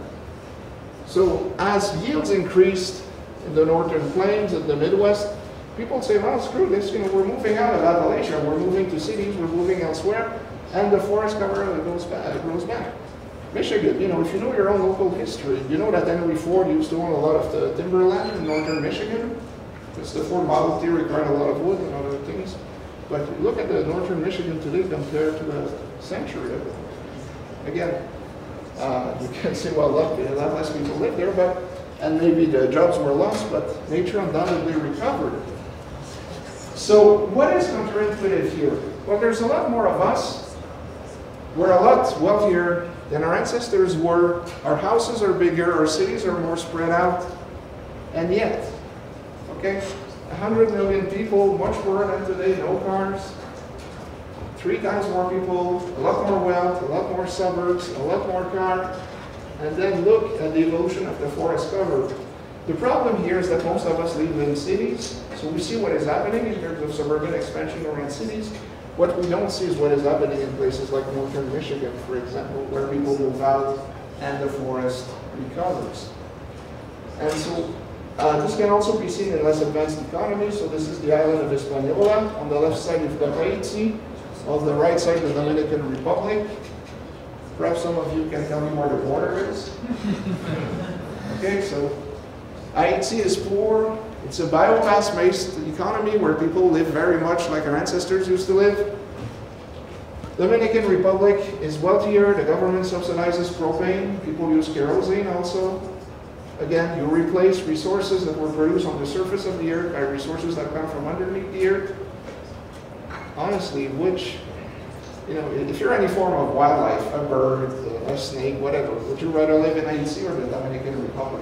So as yields increased in the northern plains and the Midwest, people say, well, screw this, you know, we're moving out of Appalachia, we're moving to cities, we're moving elsewhere, and the forest cover goes back, grows back. Michigan, you know, if you know your own local history, you know that Henry Ford used to own a lot of the timberland in northern Michigan. Because the Ford Model T required a lot of wood and other things. But look at the northern Michigan today compared to a century ago. Again, uh, you can say, well, look, a lot less people live there, but, and maybe the jobs were lost, but nature undoubtedly recovered. So what is counterintuitive here? Well, there's a lot more of us. We're a lot wealthier than our ancestors were. Our houses are bigger, our cities are more spread out, and yet, okay, one hundred million people, much more than today, no cars, three times more people, a lot more wealth, a lot more suburbs, a lot more car, and then look at the evolution of the forest cover. The problem here is that most of us live in cities, so we see what is happening in terms of suburban expansion around cities. What we don't see is what is happening in places like northern Michigan, for example, where people move out and the forest recovers. And so uh, this can also be seen in less advanced economies. So this is the island of Hispaniola. On the left side, you've got Haiti. On the right side, the Dominican Republic. Perhaps some of you can tell me where the border is. Okay, so Haiti is poor. It's a biomass-based economy where people live very much like our ancestors used to live. Dominican Republic is wealthier. The government subsidizes propane. People use kerosene also. Again, you replace resources that were produced on the surface of the earth by resources that come from underneath the earth. Honestly, which, you know, if you're any form of wildlife, a bird, a snake, whatever, would you rather live in Haiti or the Dominican Republic?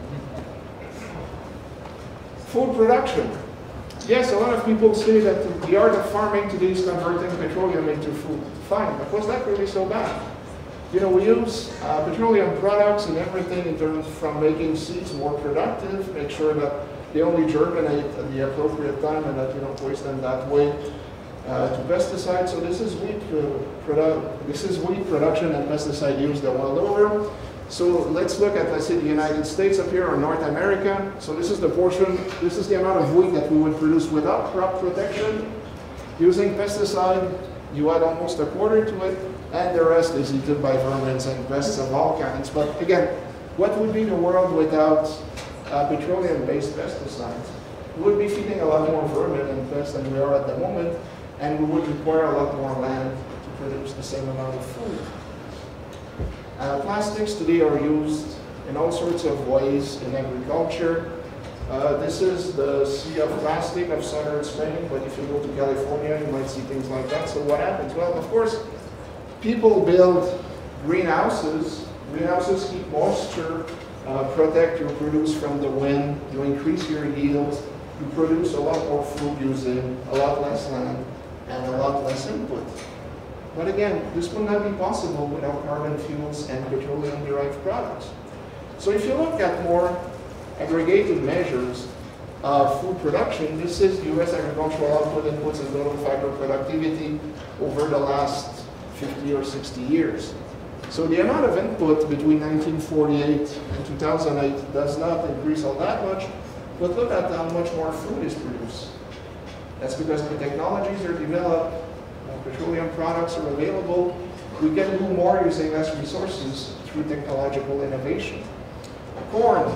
Food production. Yes, a lot of people say that the art of farming today is converting petroleum into food. Fine, but was that really so bad? You know, we use uh, petroleum products and everything in terms from making seeds more productive, make sure that they only germinate at the appropriate time and that you don't waste them that way. Uh, to pesticides, so this is wheat uh, produ this is wheat production and pesticide use the world over. So let's look at, let's say, the United States up here or North America. So this is the portion, this is the amount of wheat that we would produce without crop protection. Using pesticide, you add almost a quarter to it, and the rest is eaten by vermin and pests of all kinds. But again, what would be the world without uh, petroleum-based pesticides? We would be feeding a lot more vermin and pests than we are at the moment, and we would require a lot more land to produce the same amount of food. Uh, plastics today are used in all sorts of ways in agriculture. Uh, this is the sea of plastic of southern Spain, but if you go to California, you might see things like that. So what happens? Well, of course, people build greenhouses. Greenhouses keep moisture, uh, protect your produce from the wind, you increase your yields, you produce a lot more food using a lot less land and a lot less input. But again, this would not be possible without carbon fuels and petroleum-derived products. So if you look at more aggregated measures of food production, this is U S agricultural output inputs and total fiber productivity over the last fifty or sixty years. So the amount of input between nineteen forty-eight and two thousand eight does not increase all that much, but look at how much more food is produced. That's because the technologies are developed, more petroleum products are available, we can do more using less resources through technological innovation. Corn.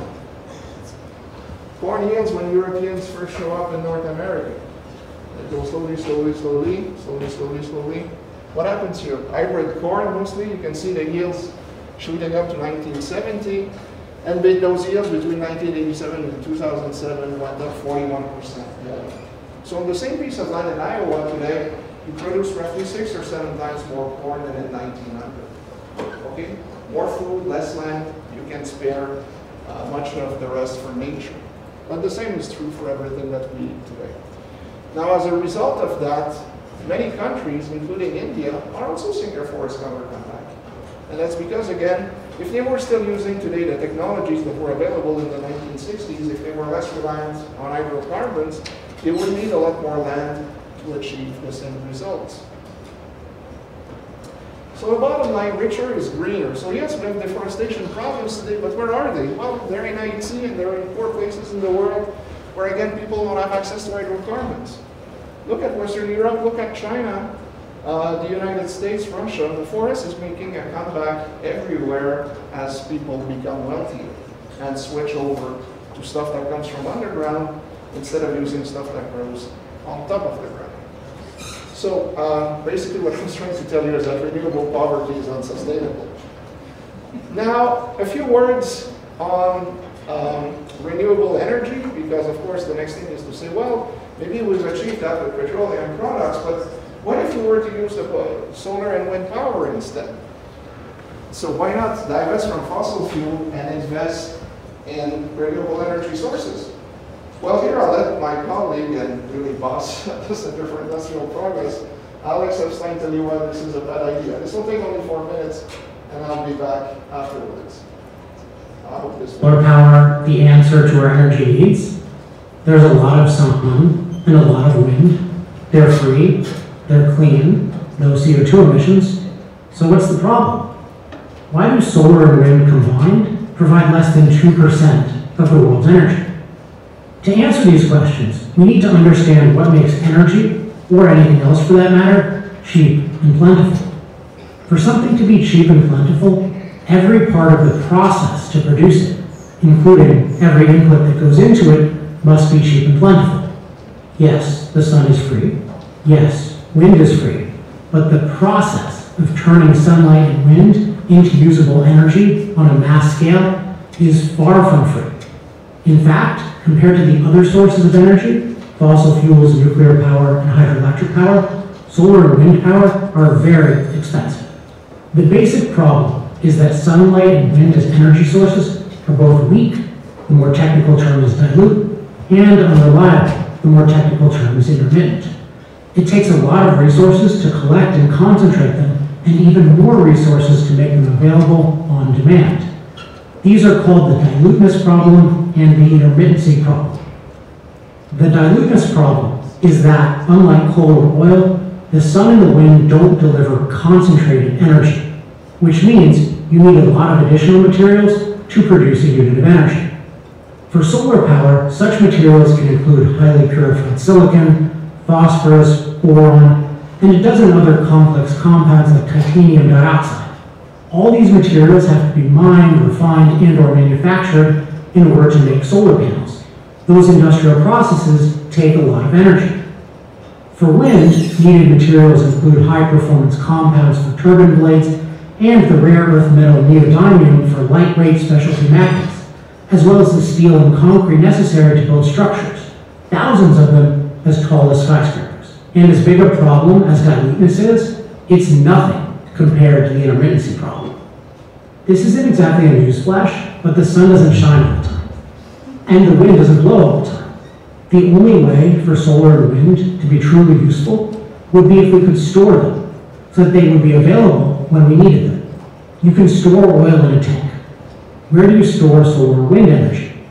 Corn yields when Europeans first show up in North America. It goes slowly, slowly, slowly, slowly, slowly, slowly. What happens here? Hybrid corn mostly, you can see the yields shooting up to nineteen seventy, and those yields between nineteen eighty-seven and two thousand seven went up forty-one percent more. So on the same piece of land in Iowa today, you produce roughly six or seven times more corn than in nineteen hundred. Okay? More food, less land, you can spare uh, much of the rest for nature. But the same is true for everything that we eat today. Now, as a result of that, many countries, including India, are also seeing their forest cover come back. And that's because, again, if they were still using today the technologies that were available in the nineteen sixties, if they were less reliant on hydrocarbons, they would need a lot more land to achieve the same results. So the bottom line, richer is greener. So yes, we have deforestation problems today, but where are they? Well, they're in Haiti and they're in poor places in the world where, again, people don't have access to hydrocarbons. Look at Western Europe, look at China, uh, the United States, Russia. The forest is making a comeback everywhere as people become wealthier and switch over to stuff that comes from underground instead of using stuff that grows on top of the ground. So uh, basically what I'm trying to tell you is that renewable poverty is unsustainable. Now, a few words on um, renewable energy, because of course the next thing is to say, well, maybe we've achieved that with petroleum products, but what if we were to use the solar and wind power instead? So why not divest from fossil fuel and invest in renewable energy sources? Well, here I'll let my colleague and really boss at the Center for Industrial Progress, Alex Epstein, tell you why this is a bad idea. This will take only four minutes, and I'll be back afterwards. I hope this Solar power, the answer to our energy needs. There's a lot of sun and a lot of wind. They're free, they're clean, no C O two emissions. So what's the problem? Why do solar and wind combined provide less than two percent of the world's energy? To answer these questions, we need to understand what makes energy, or anything else for that matter, cheap and plentiful. For something to be cheap and plentiful, every part of the process to produce it, including every input that goes into it, must be cheap and plentiful. Yes, the sun is free. Yes, wind is free. But the process of turning sunlight and wind into usable energy on a mass scale is far from free. In fact, compared to the other sources of energy, fossil fuels, nuclear power, and hydroelectric power, solar and wind power are very expensive. The basic problem is that sunlight and wind as energy sources are both weak, the more technical term is dilute, and unreliable, the more technical term is intermittent. It takes a lot of resources to collect and concentrate them, and even more resources to make them available on demand. These are called the diluteness problem and the intermittency problem. The diluteness problem is that, unlike coal or oil, the sun and the wind don't deliver concentrated energy, which means you need a lot of additional materials to produce a unit of energy. For solar power, such materials can include highly purified silicon, phosphorus, boron, and a dozen other complex compounds like titanium dioxide. All these materials have to be mined, refined, and or manufactured in order to make solar panels. Those industrial processes take a lot of energy. For wind, needed materials include high-performance compounds for turbine blades and the rare earth metal neodymium for lightweight specialty magnets, as well as the steel and concrete necessary to build structures, thousands of them as tall as skyscrapers. And as big a problem as diluteness is, it's nothing compared to the intermittency problem. This isn't exactly a newsflash, but the sun doesn't shine all the time, and the wind doesn't blow all the time. The only way for solar and wind to be truly useful would be if we could store them, so that they would be available when we needed them. You can store oil in a tank. Where do you store solar or wind energy?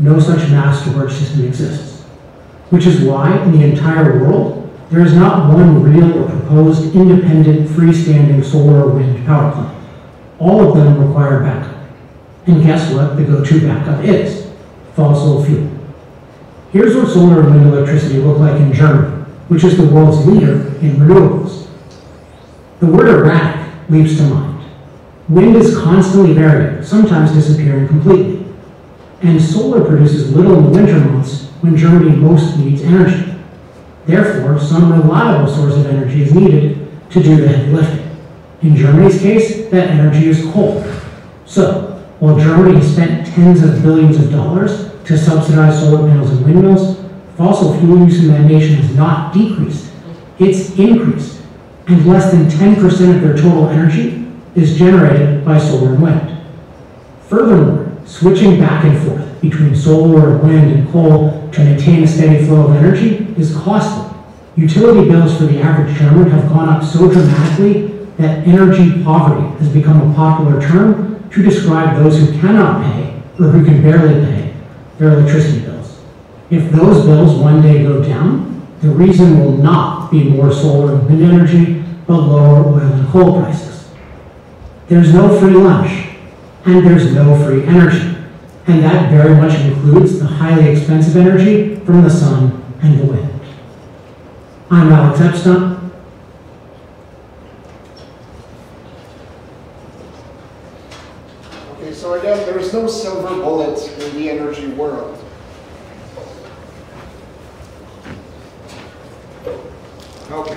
no such mass storage system exists, which is why in the entire world, there is not one real or proposed independent freestanding solar or wind power plant. All of them require backup. And guess what the go-to backup is? Fossil fuel. Here's what solar and wind electricity look like in Germany, which is the world's leader in renewables. The word erratic leaps to mind. Wind is constantly varying, sometimes disappearing completely. And solar produces little in the winter months when Germany most needs energy. Therefore, some reliable source of energy is needed to do the heavy lifting. In Germany's case, that energy is coal. So, while Germany has spent tens of billions of dollars to subsidize solar panels and windmills, fossil fuel use in that nation has not decreased. It's increased. And less than ten percent of their total energy is generated by solar and wind. Furthermore, switching back and forth between solar, wind, and coal to maintain a steady flow of energy is costly. Utility bills for the average German have gone up so dramatically that energy poverty has become a popular term to describe those who cannot pay or who can barely pay their electricity bills. If those bills one day go down, the reason will not be more solar and wind energy, but lower oil and coal prices. There's no free lunch, and there's no free energy, and that very much includes the highly expensive energy from the sun and the wind. I'm Alex Epstein. Okay, so again, there is no silver bullet in the energy world. Okay.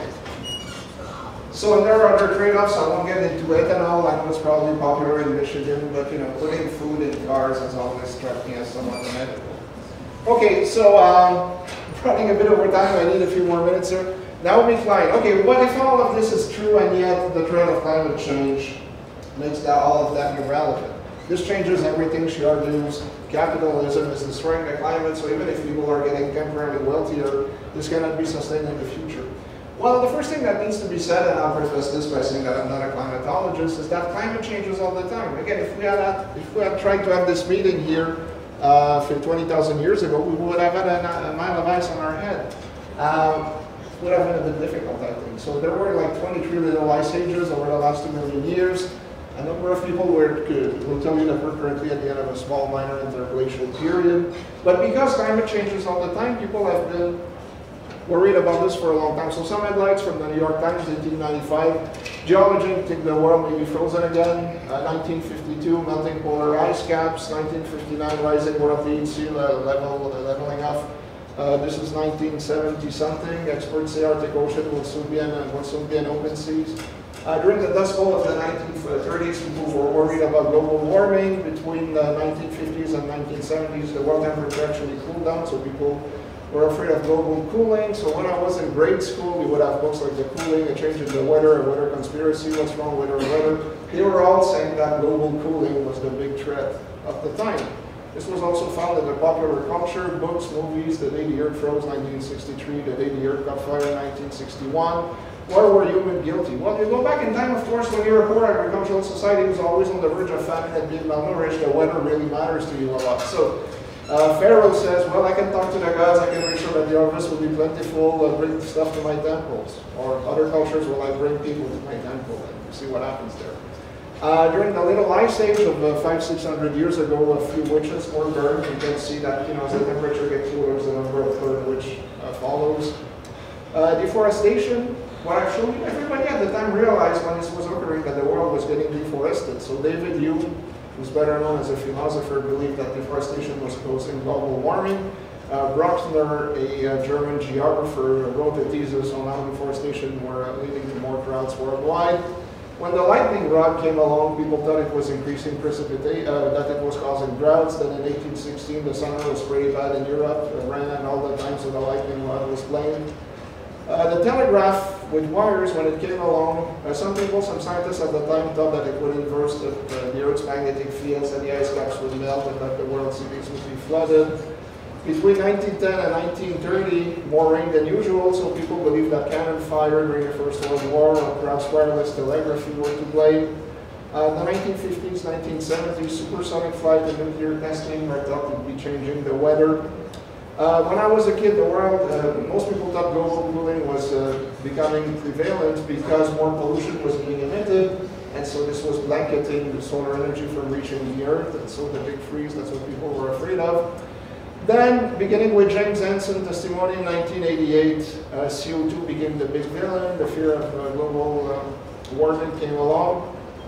So there are other trade-offs. I won't get into ethanol. I know it's probably popular in Michigan, but you know, putting food in cars has always struck me as somewhat unethical. Okay, so um, running a bit over time. I need a few more minutes here. Naomi Klein. Okay, what if all of this is true and yet the threat of climate change makes that all of that irrelevant? This changes everything, she argues. Capitalism is destroying the climate, so even if people are getting temporarily wealthier, this cannot be sustained in the future. Well, the first thing that needs to be said, and I'll preface this by saying that I'm not a climatologist, is that climate changes all the time. Again, if we had, had, if we had tried to have this meeting here uh, for twenty thousand years ago, we would have had a, a mile of ice on our head. Um, it would have been a bit difficult, I think. So there were like twenty-three little ice ages over the last two million years. A number of people were, could, will tell you that we're currently at the end of a small minor interglacial period. But because climate changes all the time, people have been worried about this for a long time. So some headlines from the New York Times, eighteen ninety-five. Geology think the world may be frozen again. Uh, nineteen fifty-two, melting polar ice caps. nineteen fifty-nine, rising world heat, sea level uh, leveling off. Uh, this is nineteen seventy something. Experts say Arctic Ocean will soon be an, uh, will soon be an open seas. Uh, during the Dust Bowl of the nineteen thirties, people were worried about global warming. Between the nineteen fifties and nineteen seventies, the world temperature actually cooled down, so people were afraid of global cooling. So when I was in grade school, we would have books like The Cooling, A Change in the Weather, A Weather Conspiracy, What's Wrong with Our Weather. They were all saying that global cooling was the big threat of the time. This was also found in the popular culture, books, movies, The Day the Earth Froze, nineteen sixty-three, The Day the Earth Caught Fire, nineteen sixty-one. Why were human guilty? Well, you go back in time, of course, when you're a poor agricultural society who's always on the verge of famine and being malnourished, the weather really matters to you a lot. So uh, Pharaoh says, well, I can talk to the gods, I can make sure that the harvest will be plentiful, uh, bring stuff to my temples. Or other cultures will like bring people to my temple, and see what happens there. Uh, during the Little Ice Age of uh, five, six hundred years ago, a few witches were burned. You can see that, you know, as the temperature gets cooler, the number of burned which uh, follows. Uh, deforestation. Well, actually, everybody at the time realized when this was occurring that the world was getting deforested. So David Hume, who's better known as a philosopher, believed that deforestation was causing global warming. Uh, Bruckner, a uh, German geographer, wrote a thesis on how deforestation were uh, leading to more droughts worldwide. When the lightning rod came along, people thought it was increasing precipitation, uh, that it was causing droughts. Then in eighteen sixteen, the summer was pretty bad in Europe, uh, ran all the time, so the lightning rod was blamed. Uh, the telegraph with wires, when it came along, uh, some people, some scientists at the time thought that it would inverse the, uh, the Earth's magnetic fields and the ice caps would melt and that the world cities would be flooded. Between nineteen ten and nineteen thirty, more rain than usual, so people believed that cannon fire during the First World War or perhaps wireless telegraphy were to blame. Uh, the nineteen fifties, nineteen seventies, supersonic flight and nuclear testing were thought to be changing the weather. Uh, when I was a kid, the world, uh, most people thought global cooling was uh, becoming prevalent because more pollution was being emitted, and so this was blanketing the solar energy from reaching the Earth, and so the big freeze, that's what people were afraid of. Then, beginning with James Hansen testimony in nineteen eighty-eight, uh, C O two became the big villain, the fear of uh, global uh, warming came along.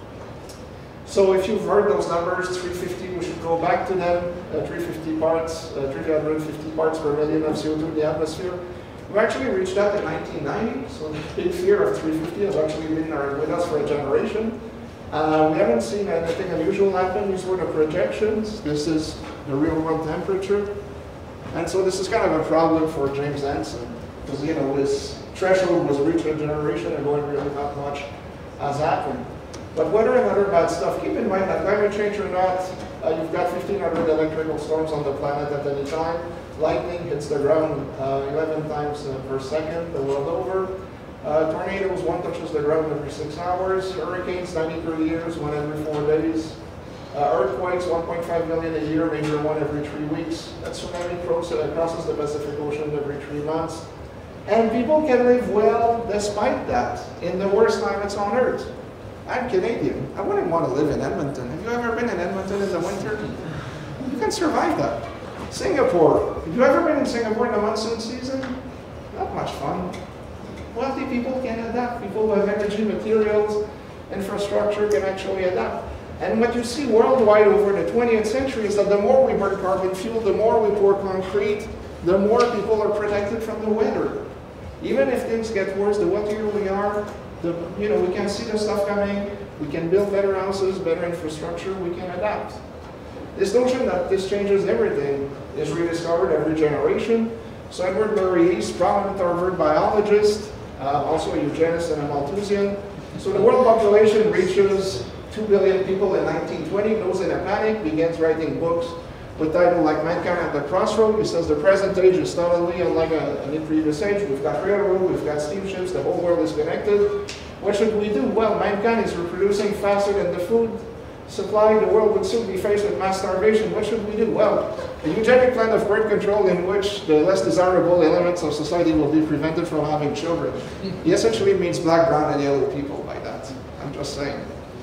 So if you've heard those numbers, three hundred fifty, we should go back to them, uh, three hundred fifty parts, uh, three hundred fifty parts per million of C O two in the atmosphere. We actually reached that in nineteen ninety, so the big fear of three hundred fifty has actually been with us for a generation. Uh, we haven't seen anything unusual happen. These were the projections. This is the real world temperature. And so this is kind of a problem for James Hansen, because you know his threshold was reached a generation ago and really not much has happened. But weather and other bad stuff, keep in mind that climate change or not, uh, you've got fifteen hundred electrical storms on the planet at any time. Lightning hits the ground uh, eleven times uh, per second the world over. Uh, tornadoes, one touches the ground every six hours. Hurricanes, ninety per year, one every four days. Uh, earthquakes, one point five million a year, major one every three weeks. A tsunami uh, crosses the Pacific Ocean every three months. And people can live well despite that in the worst climates on Earth. I'm Canadian. I wouldn't want to live in Edmonton. Have you ever been in Edmonton in the winter? You can survive that. Singapore. Have you ever been in Singapore in the monsoon season? Not much fun. Wealthy people can adapt. People who have energy, materials, infrastructure can actually adapt. And what you see worldwide over the twentieth century is that the more we burn carbon fuel, the more we pour concrete, the more people are protected from the weather. Even if things get worse, the wealthier we are, the, you know, we can see the stuff coming, we can build better houses, better infrastructure, we can adapt. This notion that this changes everything is rediscovered every generation. So Edward Murray East, prominent Harvard biologist, uh, also a eugenist and a Malthusian. So the world population reaches two billion people in nineteen twenty, goes in a panic, begins writing books with titles like Mankind at the Crossroad. He says the present age is totally unlike a, any previous age. We've got railroad, we've got steamships, the whole world is connected. What should we do? Well, mankind is reproducing faster than the food supply. The world would soon be faced with mass starvation. What should we do? Well, a eugenic plan of birth control in which the less desirable elements of society will be prevented from having children. He essentially means black, brown, and yellow people by that. I'm just saying.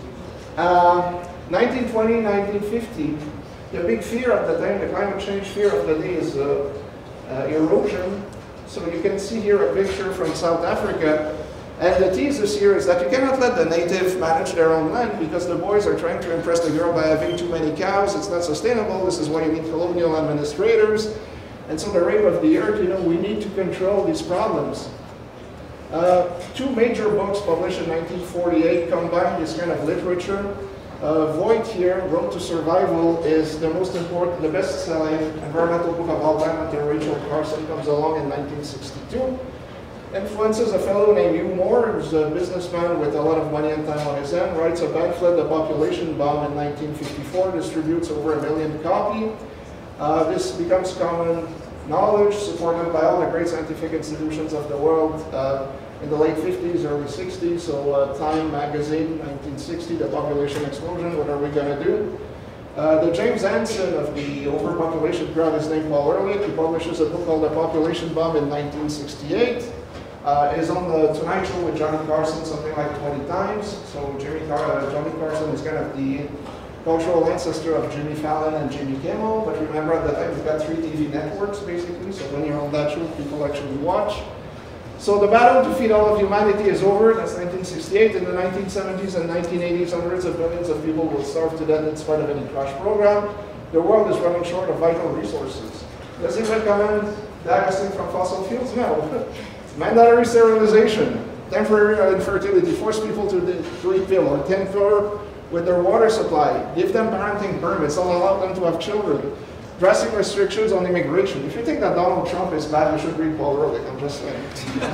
Um, nineteen twenty, nineteen fifty, the big fear of the time, the climate change fear of the day is uh, uh, erosion. So you can see here a picture from South Africa. And the thesis here is that you cannot let the native manage their own land because the boys are trying to impress the girl by having too many cows. It's not sustainable. This is why you need colonial administrators. And so the rape of the earth, you know, we need to control these problems. Uh, two major books published in nineteen forty-eight combine this kind of literature. Uh, Voigt here, Road to Survival, is the most important, the best-selling environmental book of all time until Rachel Carson comes along in nineteen sixty-two. Influences a fellow named Hugh Moore, who's a businessman with a lot of money and time on his hand, writes a pamphlet, The Population Bomb, in nineteen fifty-four, distributes over a million copies. Uh, this becomes common knowledge, supported by all the great scientific institutions of the world uh, in the late fifties, early sixties. So uh, Time magazine, nineteen sixty, The Population Explosion, what are we going to do? Uh, the James Hansen of the overpopulation crowd is named Paul Ehrlich. He publishes a book called The Population Bomb in nineteen sixty-eight. Uh, is on the Tonight Show with Johnny Carson something like twenty times. So Jimmy Car uh, Johnny Carson is kind of the cultural ancestor of Jimmy Fallon and Jimmy Kimmel. But remember, at the time we've got three T V networks basically. So when you're on that show, people actually watch. So the battle to feed all of humanity is over. That's nineteen sixty-eight. In the nineteen seventies and nineteen eighties, hundreds of millions of people will starve to death in spite of any crash program. The world is running short of vital resources. Does it recommend divesting from fossil fuels? No. Mandatory sterilization, temporary infertility, force people to, to eat pill or tamper with their water supply, give them parenting permits, don't allow them to have children, drastic restrictions on immigration. If you think that Donald Trump is bad, you should read Paul Ehrlich, I'm just saying.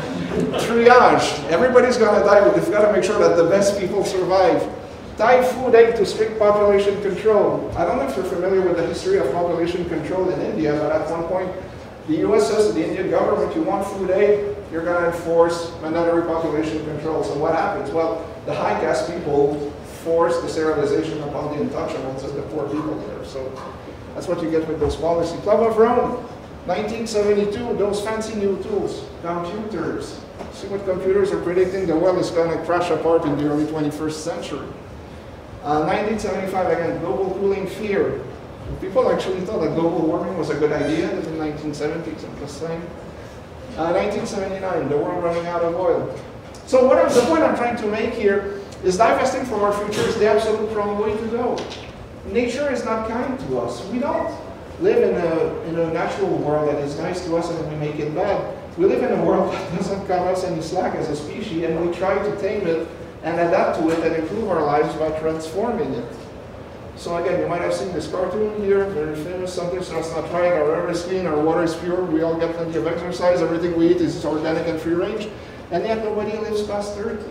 Triage, everybody's gonna die, but we've got to make sure that the best people survive. Tie food aid to strict population control. I don't know if you're familiar with the history of population control in India, but at one point, the U S says to the Indian government, you want food aid, you're going to enforce mandatory population control. So what happens? Well, the high caste people force the sterilization upon the untouchables and the poor people there. So that's what you get with those policies. Club of Rome, nineteen seventy-two, those fancy new tools, computers. See what computers are predicting? The world is going to crash apart in the early twenty-first century. Uh, nineteen seventy-five, again, global cooling fear. People actually thought that global warming was a good idea in the nineteen seventies, I'm just saying. Uh, nineteen seventy-nine, the world running out of oil. So what I'm, the point I'm trying to make here is divesting from our future is the absolute wrong way to go. Nature is not kind to us. We don't live in a, in a natural world that is nice to us and then we make it bad. We live in a world that doesn't cut us any slack as a species, and we try to tame it and adapt to it and improve our lives by transforming it. So again, you might have seen this cartoon here, very famous, something so it's not right, our air is clean, our water is pure, we all get plenty of exercise, everything we eat is organic and free range, and yet nobody lives past thirty.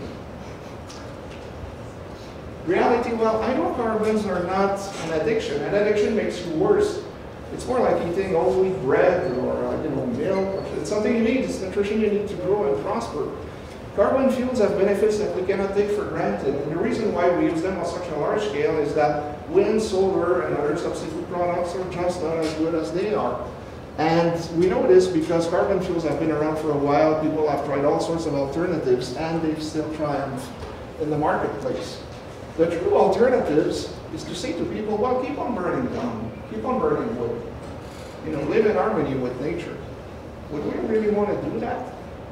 Reality, well, hydrocarbons are not an addiction. An addiction makes you worse. It's more like eating whole wheat bread or uh, you know, milk. It's something you need. It's nutrition you need to grow and prosper. Carbon fuels have benefits that we cannot take for granted. And the reason why we use them on such a large scale is that wind, solar, and other substitute products are just not as good as they are. And we know this because carbon fuels have been around for a while. People have tried all sorts of alternatives, and they've still triumphed in the marketplace. The true alternatives is to say to people, well, keep on burning down, keep on burning wood. You know, live in harmony with nature. Would we really want to do that?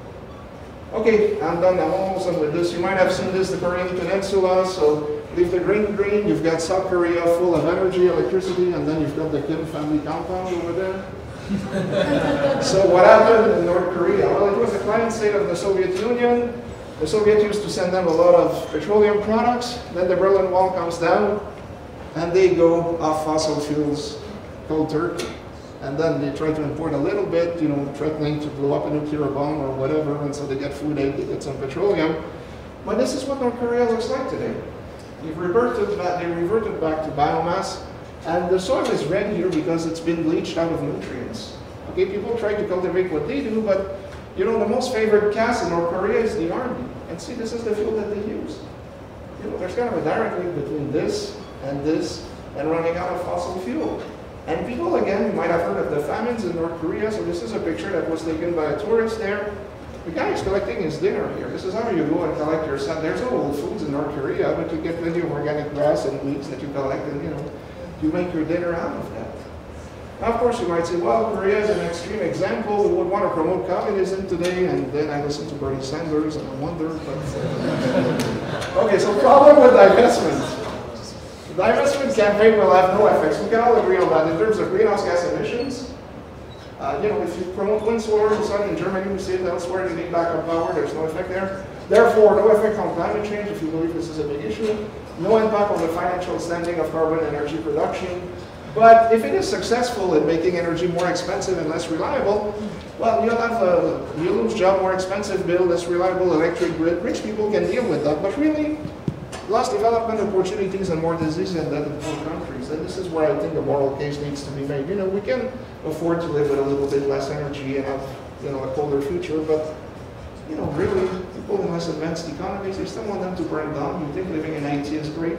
Okay, I'm done. I'm almost done with this. You might have seen this, the Korean Peninsula. So leave the green green. You've got South Korea full of energy, electricity, and then you've got the Kim family compound over there. So what happened in North Korea? Well, it was a client state of the Soviet Union. The Soviets used to send them a lot of petroleum products. Then the Berlin Wall comes down, and they go off fossil fuels cold turkey. And then they try to import a little bit, you know, threatening to blow up a nuclear bomb or whatever, and so they get food aid, they get some petroleum. But this is what North Korea looks like today. They've reverted back, they reverted back to biomass, and the soil is red here because it's been bleached out of nutrients. Okay, people try to cultivate what they do, but you know, the most favored caste in North Korea is the army. And see, this is the fuel that they use. You know, there's kind of a direct link between this and this and running out of fossil fuel. And people, again, you might have heard of the famines in North Korea. So this is a picture that was taken by a tourist there. The guy is collecting his dinner here. This is how you go and collect your salad. There's no Whole Foods in North Korea, but you get plenty of organic grass and weeds that you collect, and you know, you make your dinner out of that. Now, of course, you might say, well, Korea is an extreme example. We would want to promote communism today, and then I listen to Bernie Sanders, and I wonder, but... Uh... okay, so problem with divestment. The divestment campaign will have no effects. We can all agree on that. In terms of greenhouse gas emissions, uh, you know, if you promote wind, solar, and sun in Germany, we see it elsewhere, you need backup power, there's no effect there. Therefore, no effect on climate change, if you believe this is a big issue. No impact on the financial standing of carbon energy production. But if it is successful in making energy more expensive and less reliable, well, you'll have a, you lose job, more expensive bill, less reliable electric grid. Rich people can deal with that, but really, lost development opportunities and more disease in that in poor countries. And this is where I think a moral case needs to be made. You know, we can afford to live with a little bit less energy and have, you know, a colder future, but, you know, really, people in less advanced economies, they still want them to burn down. You think living in I T is great?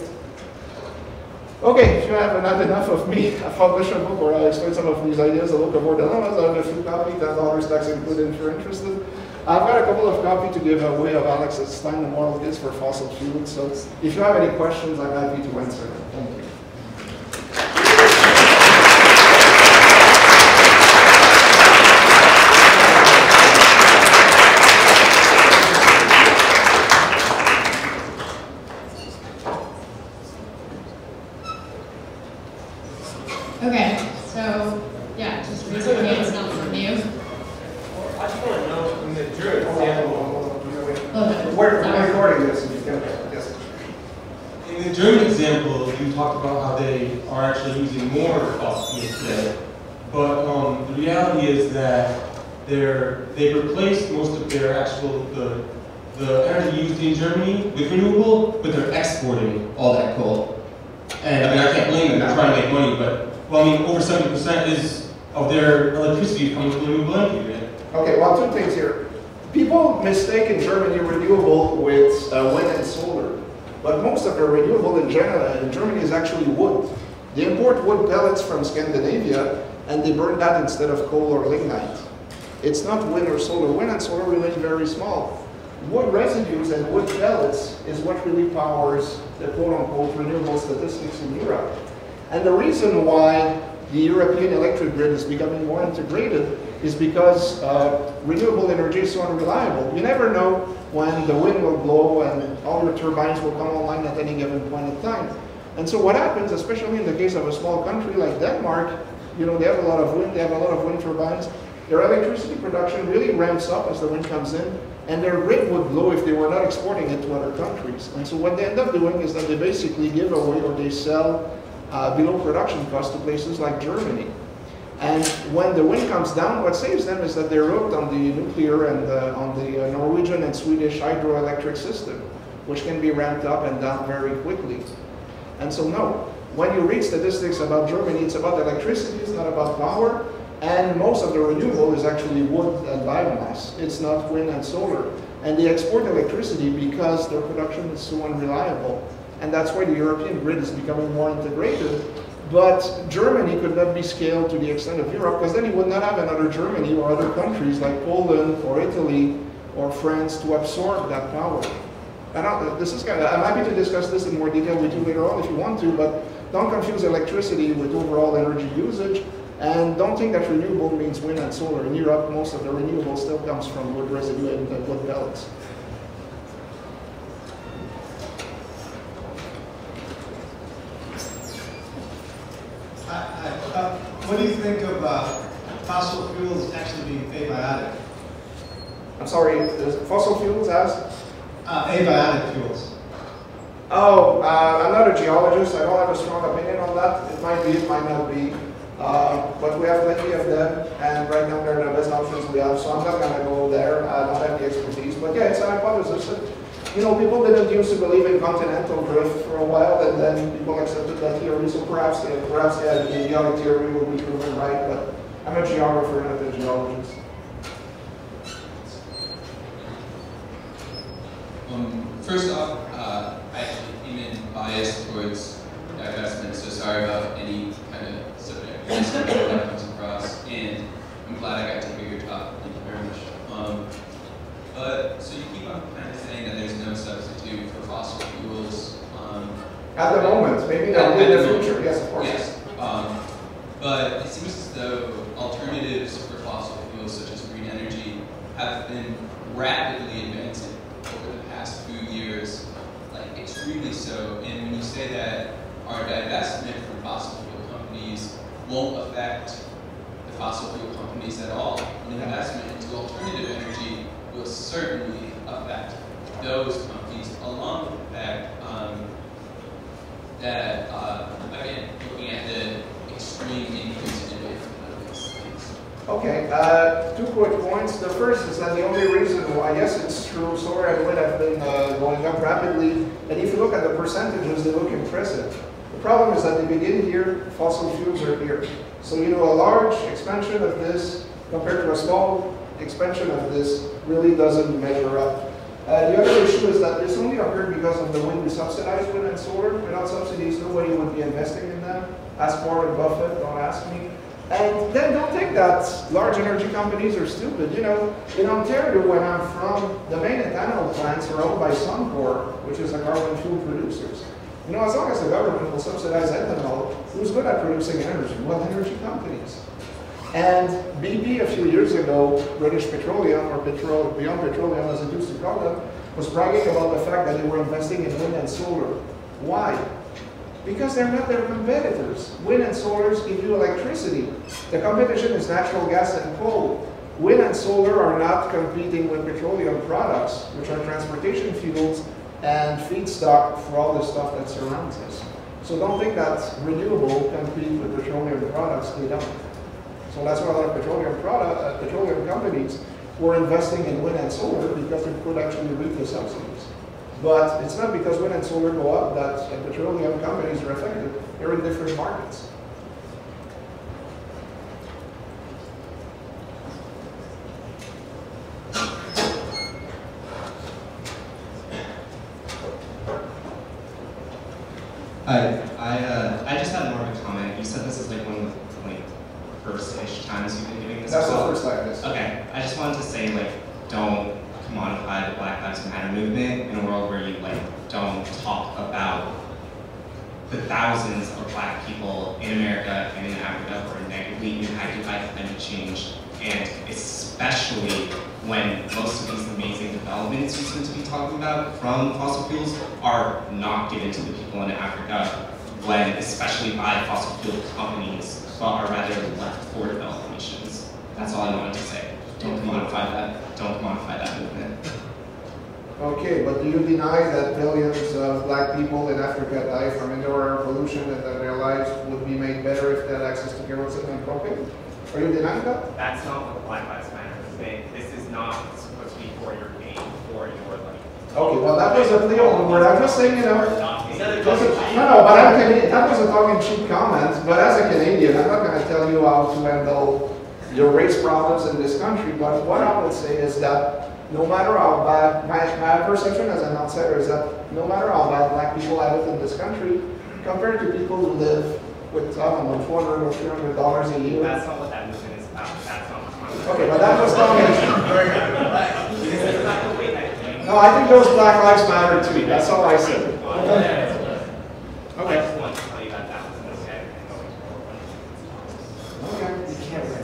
Okay, if you have not enough of me, I published a book where I explain some of these ideas, a book of more dilemmas. I have a few copies, ten dollars tax included if you're interested. I've got a couple of copies to give away of Alex's Stein, The Moral Case for Fossil Fuels. So if you have any questions, I'm happy to answer them. Thank you. Okay, so yeah, just raise your hands, not from you. Well, I just want to know in the Drew example. We're recording this. Yes. In the German example, you talked about how they are actually using more fossil fuels today, but um, the reality is that they're they replaced most of their actual the the energy used in Germany with renewable, but they're exporting all that coal. And I mean, I can't blame them; they're trying to make money, but. Well, I mean, over seventy percent is of their electricity coming from renewable energy, right? Okay, well, two things here. People mistake in Germany renewable with uh, wind and solar. But most of the renewable in, general, in Germany is actually wood. They import wood pellets from Scandinavia, and they burn that instead of coal or lignite. It's not wind or solar. Wind and solar remain very small. Wood residues and wood pellets is what really powers the quote-unquote renewable statistics in Europe. And the reason why the European electric grid is becoming more integrated is because uh, renewable energy is so unreliable. You never know when the wind will blow and all your turbines will come online at any given point in time. And so what happens, especially in the case of a small country like Denmark, you know, they have a lot of wind, they have a lot of wind turbines. Their electricity production really ramps up as the wind comes in, and their grid would blow if they were not exporting it to other countries. And so what they end up doing is that they basically give away or they sell uh, below production cost to places like Germany. And when the wind comes down, what saves them is that they're hooked on the nuclear and uh, on the uh, Norwegian and Swedish hydroelectric system, which can be ramped up and down very quickly. And so no, when you read statistics about Germany, it's about electricity, it's not about power, and most of the renewable is actually wood and biomass. It's not wind and solar. And they export electricity because their production is so unreliable. And that's why the European grid is becoming more integrated. But Germany could not be scaled to the extent of Europe, because then you would not have another Germany or other countries like Poland or Italy or France to absorb that power. And I, this is kind of, I'm happy to discuss this in more detail with you later on if you want to, but don't confuse electricity with overall energy usage. And don't think that renewable means wind and solar. In Europe, most of the renewable still comes from wood residue and uh, wood pellets. I, I, uh, what do you think of uh, fossil fuels actually being abiotic? I'm sorry, is fossil fuels as? Uh, abiotic fuels. Oh, uh, I'm not a geologist. I don't have a strong opinion on that. It might be, it might not be. Uh, but we have plenty of them, and right now they're the best options we have, so I'm not going to go there. I don't have the expertise. But yeah, it's a hypothesis that, you know, people didn't used to believe in continental drift for a while, and then people accepted that theory, so perhaps, they, perhaps yeah, the geologic theory will be proven right, but I'm a geographer, not a geologist. Um, first off, uh, I actually came in biased towards divestment, so sorry about any kind of subject that comes across, and I'm glad I got to hear your talk. Thank you very much. Um, but, so you keep on kind of saying that there's no substitute for fossil fuels. Um, at the moment, maybe not in the future, yes, of course. Yes, um, but it seems as though alternatives for fossil fuels, such as green energy, have been rapidly advancing over the past few years, like extremely so. And when you say that our divestment from fossil fuel companies won't affect the fossil fuel companies at all, an investment into alternative energy will certainly affect those companies, along with the fact um, that, uh, again, looking at the extreme increase in investment of these things. Okay, uh, two quick points. The first is that the only reason why, yes, it's true, solar and wind have been uh, going up rapidly, and if you look at the percentages, they look impressive. The problem is that they begin here, fossil fuels are here. So, you know, a large expansion of this compared to a small expansion of this really doesn't measure up. Uh, the other issue is that this only occurred because of the wind we subsidize wind and solar. Without subsidies, nobody would be investing in them. Ask Warren Buffett, don't ask me. And then don't think that large energy companies are stupid. You know, in Ontario, where I'm from, the main ethanol plants are owned by Suncor, which is a carbon fuel producers. You know, as long as the government will subsidize ethanol, who's good at producing energy? Well, energy companies. And B P a few years ago, British Petroleum, or Petro Beyond Petroleum as it used to call them, was bragging about the fact that they were investing in wind and solar. Why? Because they're not their competitors. Wind and solar give you electricity. The competition is natural gas and coal. Wind and solar are not competing with petroleum products, which are transportation fuels and feedstock for all the stuff that surrounds us. So don't think that renewable compete with petroleum products. They don't. So that's why a lot of petroleum product, uh, petroleum companies were investing in wind and solar, because they could actually reap the subsidies. But it's not because wind and solar go up that uh, petroleum companies are affected. They're in different markets. I uh, I just had more of a comment. You said this is like one of the like first-ish times you've been giving this. That's the talk. first time, yes. Okay, I just wanted to say like don't commodify the Black Lives Matter movement in a world where you like don't talk about the thousands of Black people in America and in Africa who are negatively impacted by climate change, and especially when most of these amazing developments you seem to be talking about from fossil fuels are not given to the people in Africa, when especially by fossil fuel companies, but are rather left for developed nations. That's all I wanted to say. Don't commodify that. Don't commodify that movement. Okay, but do you deny that billions of Black people in Africa die from indoor air pollution and that their lives would be made better if they had access to kerosene and propane? Are you denying that? That's not what the Black Lives Matter is saying. This is not supposed to be for your gain, for your like. Okay, well that was a plea on the word. I'm just saying, you know. No, no, but I'm Canadian. That was a tongue-in-cheek comment. But as a Canadian, I'm not going to tell you how to handle your race problems in this country. But what I would say is that no matter how bad, my, my perception as an outsider is that no matter how bad Black people have it in this country, compared to people who live with, I don't know, four hundred or three hundred dollars a year. That's not what that movement is about. That's not what. Okay, but that was tongue-in-cheek. No, I think those Black Lives Matter too. That's all I said. Okay. I just want to tell you that that was an okay. Okay. You can't win.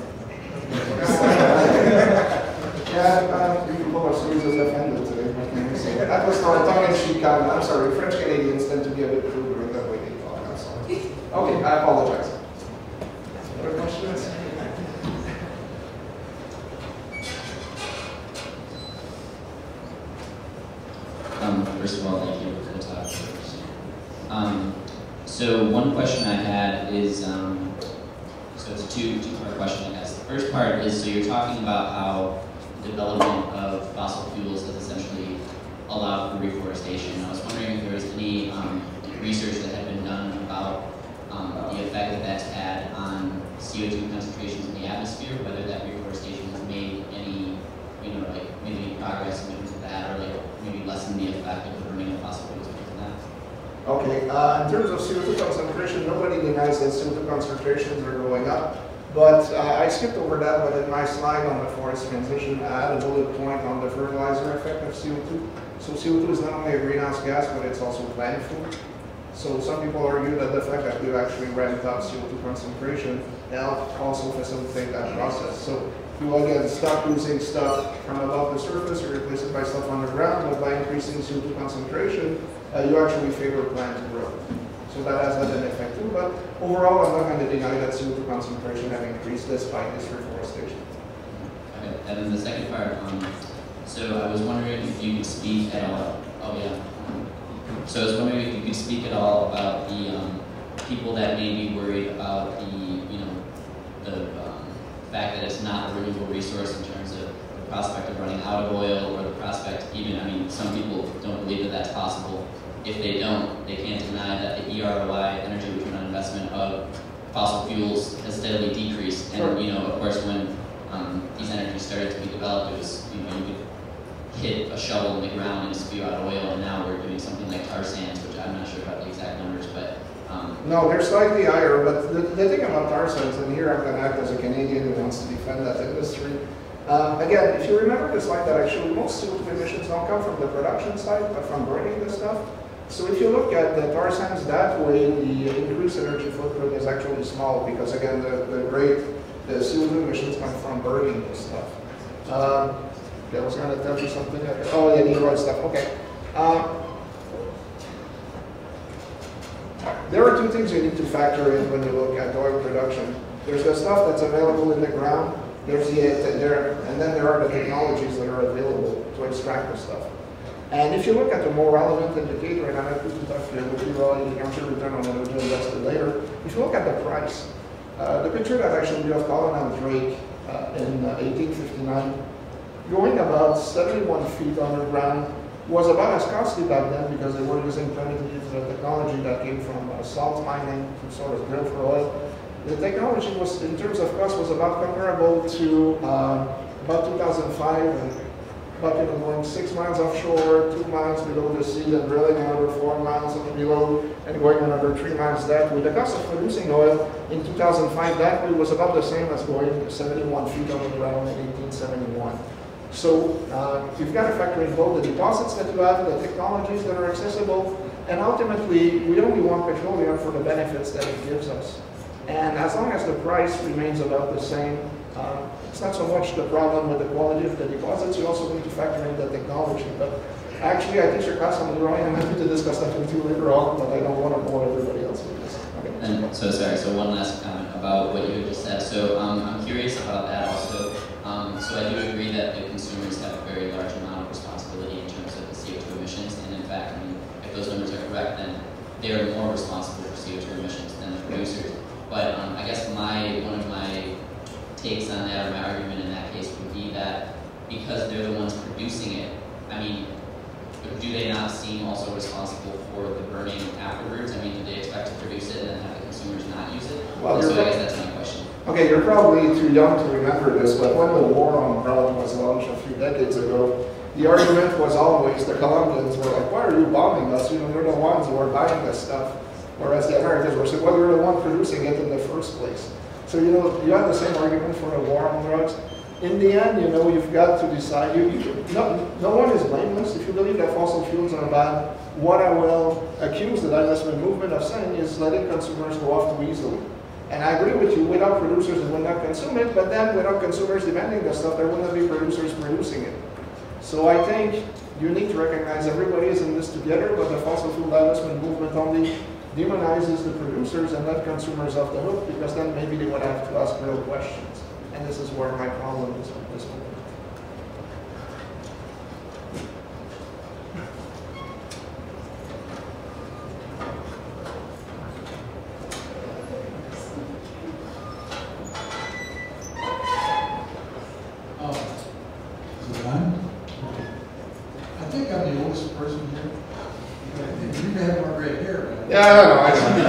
Yeah, uh, people are seriously offended today. What can I say? That was not a tongue-in-cheek comment. I'm sorry. French Canadians tend to be a bit cruder in that way they talk. That's all. Okay, I apologize. Other questions? Um, first of all, thank you for the talk. Um, so one question I had is, um, so it's a two, two-part question, I guess. The first part is, so you're talking about how the development of fossil fuels has essentially allowed for reforestation. I was wondering if there was any um, research that had been done about um, the effect that that's had on C O two concentrations in the atmosphere, whether that reforestation has made any, you know, like made any progress in terms of that, or like maybe lessen the effect of the burning of fossil fuels because of that. Okay, uh, in terms of C O two concentration, nobody denies that C O two concentrations are going up. But uh, I skipped over that, but in my slide on the forest transition, I had a bullet point on the fertilizer effect of C O two. So C O two is not only a greenhouse gas, but it's also plant food. So some people argue that the fact that we've actually ramped up C O two concentration helped also facilitate that process. So you again stop losing stuff from above the surface, you replace it by stuff underground, but by increasing C O two concentration, uh, you actually favor plant growth. So that has had an effect too, but overall I'm not going to deny that C O two concentration have increased despite this reforestation. Okay, and then the second part, um, so I was wondering if you could speak at all, oh yeah, so I was wondering if you could speak at all about the um, people that may be worried about the, you know, the um, fact that it's not a renewable resource in terms of the prospect of running out of oil, or the prospect even, I mean, some people don't believe that that's possible. If they don't, they can't deny that the E R O I, energy return on investment of fossil fuels, has steadily decreased. And Sure. you know, of course, when um, these energies started to be developed, it was, you know, you could hit a shovel in the ground and spew out oil, and now we're doing something like tar sands, which I'm not sure about the exact numbers, but um, no, they're slightly higher, but the, the thing about tar sands, and here I'm going to act as a Canadian who wants to defend that industry. Um, again, if you remember the slide that I showed, most C O two emissions don't come from the production side, but from burning the stuff. So if you look at the tar sands that way, the increased energy footprint is actually small because, again, the, the great the C O two emissions come from burning this stuff. Um, okay, I was going to tell you something. Oh, yeah, the road stuff. Okay. Um, there are two things you need to factor in when you look at oil production. There's the stuff that's available in the ground. There's the there, and then there are the technologies that are available to extract the stuff. And if you look at the more relevant indicator, and I'm happy to talk to you with you all, you can return on energy invested later. If you look at the price, uh, the picture that I showed you of Colonel Drake uh, in uh, eighteen fifty-nine, going about seventy-one feet underground was about as costly back then because they were using primitive uh, technology that came from uh, salt mining to sort of drill for oil. The technology was, in terms of cost, was about comparable to uh, about two thousand five, and about, you know, going six miles offshore, two miles below the sea, and drilling another four miles below and going another three miles that way. The cost of producing oil in two thousand five that way was about the same as going seventy-one feet on the ground in eighteen seventy-one. So uh, you've got to factor in both the deposits that you have, the technologies that are accessible, and ultimately we only want petroleum for the benefits that it gives us. And as long as the price remains about the same, uh, it's not so much the problem with the quality of the deposits, you also need to factor in the technology. But actually, I teach your class on Leroy, and I'm happy to discuss that with you later on, but I don't want to bore everybody else with this. Okay. And so sorry, so one last comment about what you had just said. So um, I'm curious about that also. Um, so I do agree that the consumers have a very large amount of responsibility in terms of the C O two emissions, and in fact, I mean, if those numbers are correct, then they are more responsible for C O two emissions than the producers. But um, I guess my one of my takes on that, or my argument in that case, would be that because they're the ones producing it, I mean, do they not seem also responsible for the burning afterwards? I mean, do they expect to produce it and then have the consumers not use it? Well, so I guess that's my question. Okay, you're probably too young to remember this, but when the war on drugs was launched a few decades ago, the argument was always the Colombians were like, why are you bombing us? You know, you're the ones who are buying this stuff. Whereas the Americans were saying, well, you're the one producing it in the first place. So, you know, you have the same argument for the war on drugs. In the end, you know, you've got to decide. You, you, no, no one is blameless. If you believe that fossil fuels are bad, what I will accuse the divestment movement of saying is letting consumers go off too easily. And I agree with you, without producers, they would not consume it, but then without consumers demanding the stuff, there wouldn't be producers producing it. So I think you need to recognize everybody is in this together, but the fossil fuel divestment movement only demonizes the producers and let consumers off the hook, because then maybe they would have to ask real questions. And this is where my problem is with this movement. Yeah, I know, I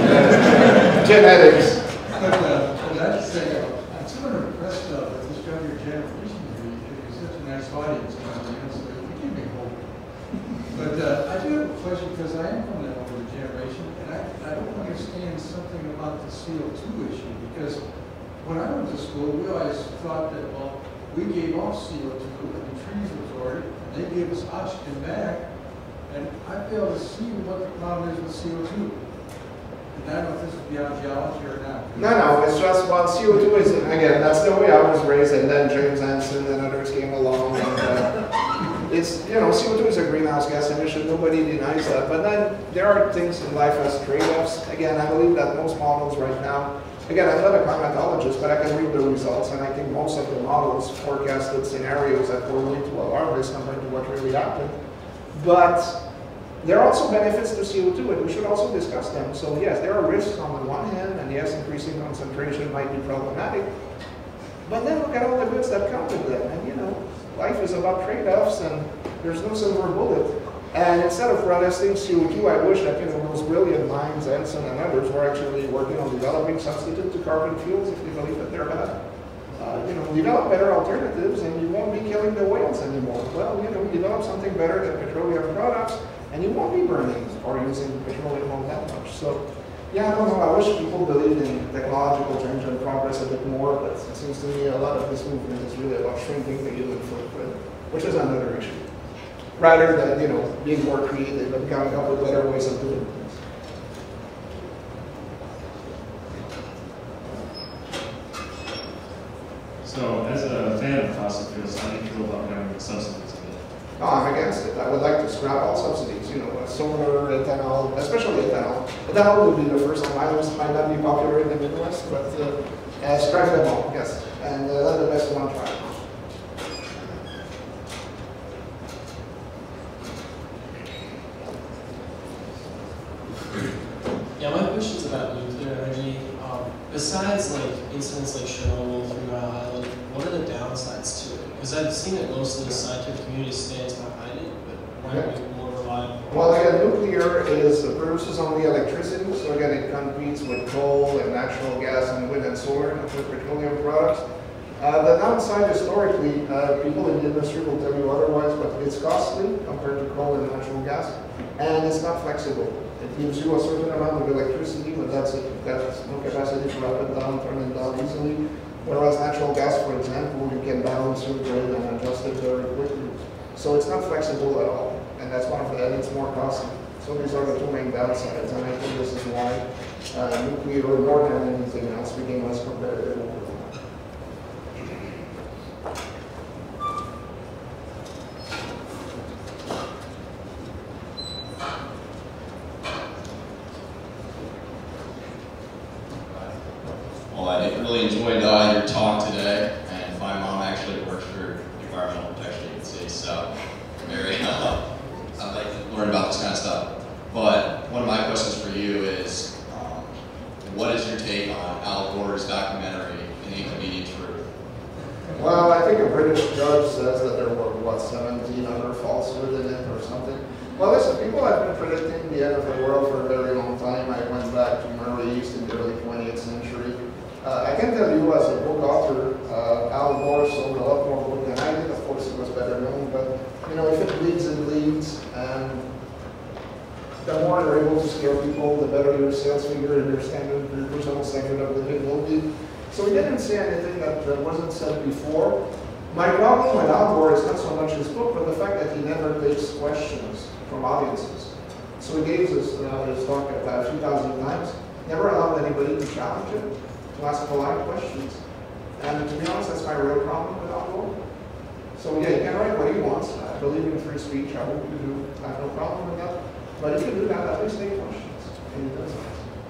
know. Genetics. But, uh, but I have to say, uh, I'm sort of impressed uh, with this younger generation here. You're such a nice audience, you know, so you give me hope. But uh, I do have a question, because I am from that older generation, and I, I don't understand something about the C O two issue, because when I went to school, we always thought that, well, we gave off C O two, and the trees absorbed it, and they gave us oxygen back. And I fail to see what the problem is with C O two. And I don't know if this is beyond geology or not. No, no, it's just, well, C O two is, again, that's the way I was raised, and then James Hansen and others came along. And, uh, it's, you know, C O two is a greenhouse gas emission, nobody denies that. But then there are things in life as trade-offs. Again, I believe that most models right now, again, I'm not a climatologist, but I can read the results, and I think most of the models forecasted scenarios that were way too alarmist compared to what really happened. But there are also benefits to C O two, and we should also discuss them. So yes, there are risks on the one hand, and yes, increasing concentration might be problematic. But then look at all the goods that come with them. And you know, life is about trade-offs, and there's no silver bullet. And instead of protesting C O two, I wish that, you know, those brilliant minds, Edison and others, were actually working on developing substitute to carbon fuels if they believe that they're bad. Uh, you know, develop better alternatives, and you won't be killing the whales anymore. Well, you know, develop something better than petroleum products, and you won't be burning or using petroleum all that much. So, yeah, I don't know. I wish people believed in technological change and progress a bit more, but it seems to me a lot of this movement is really about shrinking the human footprint, which is another issue, rather than, you know, being more creative and coming up with better ways of doing things. So, as a fan of fossil fuels, how do you feel about government subsidies? No, I'm against it. I would like to scrap all subsidies, you know, solar, ethanol, especially ethanol. Ethanol would be the first on my list, might not be popular in the Midwest, but uh, uh, scrap them all, yes. And uh, let the best one try. Yeah, my question's about nuclear energy. Um, besides like incidents like Chernobyl, Three Mile Island, what are the downsides to it? Because I've seen that most of the scientific community stands behind it, but why are we more reliable? Well, again, nuclear is uh, produces only electricity, so again, it competes with coal and natural gas and wind and solar and with petroleum products. Uh, the downside, historically, uh, people in the industry will tell you otherwise, but it's costly compared to coal and natural gas, and it's not flexible. It gives you a certain amount of electricity, but that's it. You've got no capacity to up and down, turn it down easily. Whereas natural gas, for example, you can balance your grid and adjust it very quickly. So it's not flexible at all, and that's one of the, and it's more costly. So these are the two main downsides, and I think this is why uh, nuclear, more than anything else, became less competitive over time. Well, I really enjoyed uh, your talk today, and my mom actually works for the Environmental Protection Agency, so very, uh, I'd like to learn about this kind of stuff. But one of my questions for you is, um, what is your take on Al Gore's documentary, An Inconvenient Truth? Well, I think a British judge says that there were, what, seventeen other falsehoods in it or something. Well, listen, people have been predicting the end of the world for a very long time. I went back to Murray East in the early twentieth century. Uh, I can tell you, as a book author, uh, Al Gore sold a lot more books than I did. Of course, it was better known, but you know, if it bleeds, it leads. And the more you're able to scare people, the better your sales figure and your standard, your personal standard of living will be. So we didn't say anything that uh, wasn't said before. My problem with Al Gore is not so much his book, but the fact that he never takes questions from audiences. So he gave us uh, his talk about a few thousand times, never allowed anybody to challenge him, to ask polite questions. And to be honest, that's my real problem with Al Gore. So yeah, he can write what he wants. I believe in free speech. I hope you do. I have no problem with that. But if you do that, at least take questions. And he does that.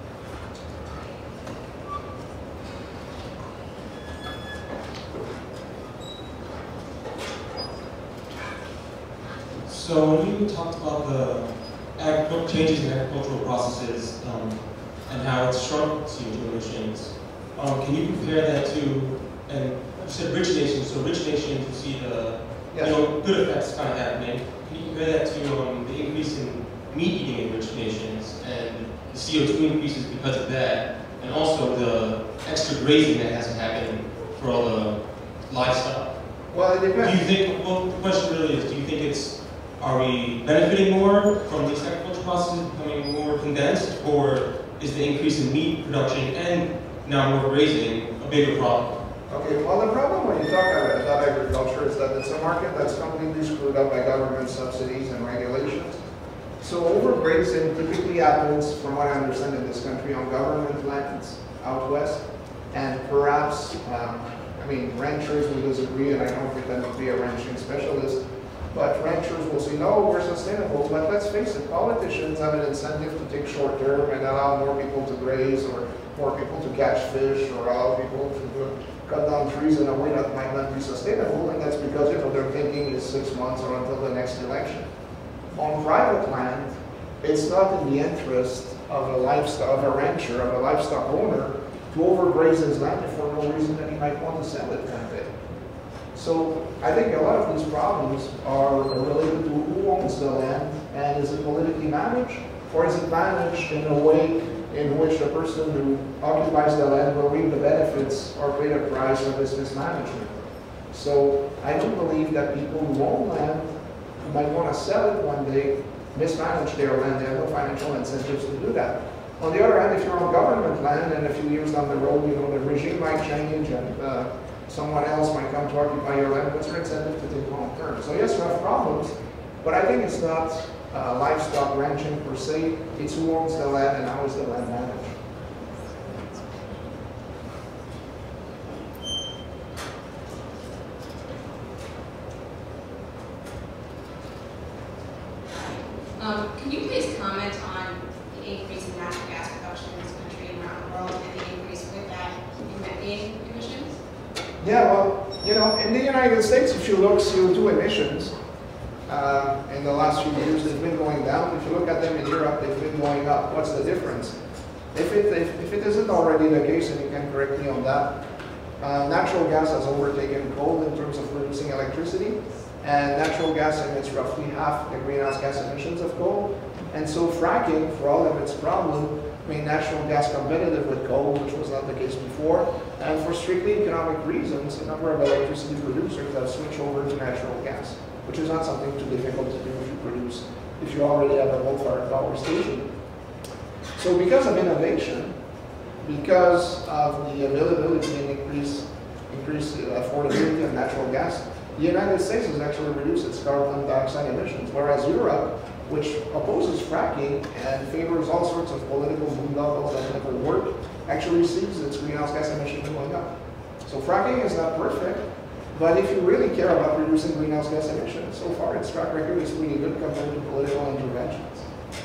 So when you talked about the agricultural changes in agricultural processes um, and how it's shrunk C O two emissions, um, can you compare that to, and you said rich nations, so rich nations you see the yes. you know, good effects kind of happening. Can you compare that to um, the increase in meat eating in rich nations and the C O two increases because of that, and also the extra grazing that has to happen for all the livestock? Well, it depends. Do you think, well, the question really is, do you think it's, are we benefiting more from these agricultural processes becoming more condensed, or is the increase in meat production and now more grazing a bigger problem? Okay, well the problem when you talk about, about agriculture is that it's a market that's completely screwed up by government subsidies and regulations. So overgrazing typically happens, from what I understand in this country, on government lands out west, and perhaps, um, I mean, ranchers will disagree, and I don't pretend to be a ranching specialist, but ranchers will say, no, we're sustainable. But let's face it, politicians have an incentive to take short term and allow more people to graze, or more people to catch fish, or allow people to uh, cut down trees in a way that might not be sustainable. And that's because, you know, their thinking is six months or until the next election. On private land, it's not in the interest of a livestock, of a rancher, of a livestock owner, to overgraze his land for no reason that he might want to sell it one day. So I think a lot of these problems are related to who owns the land, and is it politically managed, or is it managed in a way in which the person who occupies the land will reap the benefits or pay the price of this mismanagement. So I don't believe that people who own land, who might want to sell it one day, mismanage their land. They have no financial incentives to do that. On the other hand, if you're on government land and a few years down the road, you know, the regime might change and uh, someone else might come to occupy your land, what's your incentive to think long term? So yes, we have problems, but I think it's not uh, livestock ranching per se, it's who owns the land and how is the land managed. Um, can you please comment on the increase in natural gas production in this country and around the world, and the increase with that in methane emissions? Yeah, well, you know, in the United States, if you look C O two emissions, uh, in the last few years, they've been going down. If you look at them in Europe, they've been going up. What's the difference? If it, if, if it isn't already the case, and you can correct me on that, uh, natural gas has overtaken coal in terms of producing electricity, and natural gas emits roughly half the greenhouse gas emissions of coal. And so fracking, for all of its problem, made natural gas competitive with coal, which was not the case before. And for strictly economic reasons, a number of electricity producers have switched over to natural gas, which is not something too difficult to do if you produce, if you already have a coal-fired power station. So because of innovation, because of the availability and increase, increased affordability of natural gas, the United States has actually reduced its carbon dioxide emissions, whereas Europe, which opposes fracking and favors all sorts of political boondoggles that never work, actually sees its greenhouse gas emissions going up. So fracking is not perfect, but if you really care about reducing greenhouse gas emissions, so far its track record is really good compared to political interventions.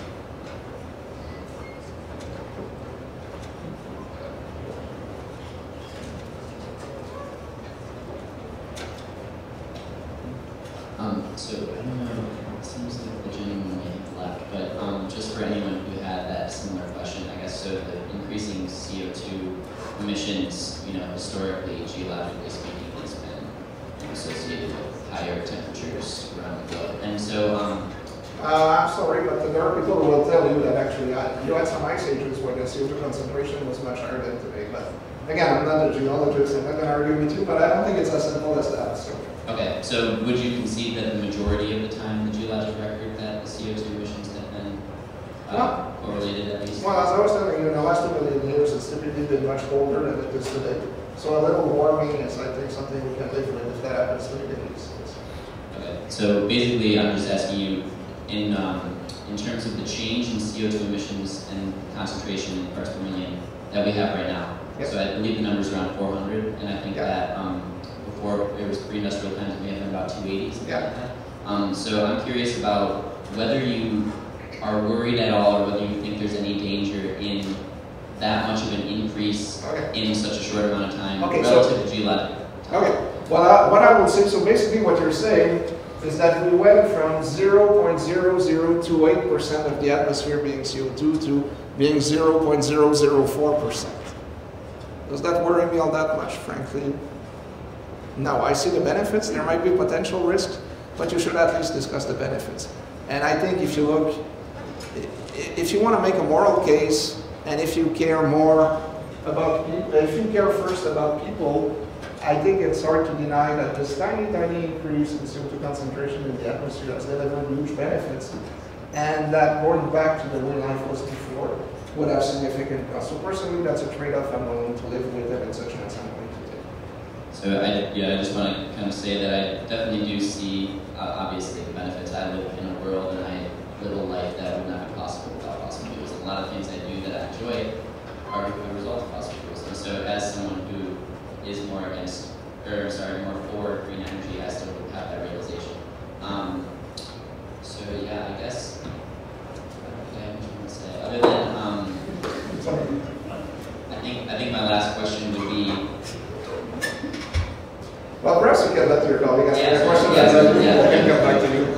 Um, so I don't know, it seems like the gentleman may have left, but um, just for anyone who had that similar question, I guess, so the increasing C O two emissions, you know, historically, geologically speaking, has been associated with higher temperatures around the globe. And so, um, Uh, I'm sorry, but there are people who will tell you that actually uh, you had some ice ages where the C O two concentration was much higher than today. But again, I'm not a geologist, I'm not going to argue with you, but I don't think it's as simple as that. So. Okay, so would you concede that the majority of the time, the geologic record, that the C O two emissions have been uh, well, correlated at least? Well, as I was telling you, in the last two million years, it's typically been much colder than it is today. So a little warming is, I think, something we can live with if that happens to the case. Okay, so basically, I'm just asking you, in um, in terms of the change in C O two emissions and concentration in parts per million that we have right now. Yep. So I believe the number's around four hundred, and I think yep. that um, before it was pre-industrial times, we had about two eighty, something yep. like that. Um, so I'm curious about whether you are worried at all, or whether you think there's any danger in that much of an increase okay. in such a short amount of time okay, relative so, to geologic time. Okay. Well, uh, what I would say, so basically what you're saying is that we went from zero point zero zero two eight percent of the atmosphere being C O two to being zero point zero zero four percent. Does that worry me all that much, frankly? No, I see the benefits. There might be potential risks, but you should at least discuss the benefits. And I think if you look, if you want to make a moral case, and if you care more about people, if you care first about people, I think it's hard to deny that this tiny, tiny increase in C O two concentration in the atmosphere has delivered huge benefits, and that going back to the way life was before would have significant costs. So personally, that's a trade-off I'm willing to live with, and it's a chance I'm willing to take. So I, yeah, I just want to kind of say that I definitely do see, uh, obviously, the benefits. I live in a world and I live a life that would not be possible without fossil fuels. And a lot of things I do that I enjoy are a result of fossil fuels. And so as someone who is more against, or sorry, more for green energy, I still have that realization. Um, so yeah, I guess, I don't have much more to say. Other than, um, I think, I think my last question would be, well, perhaps you can let your colleague ask yes, a question, yes, and then yes, we can come back to you.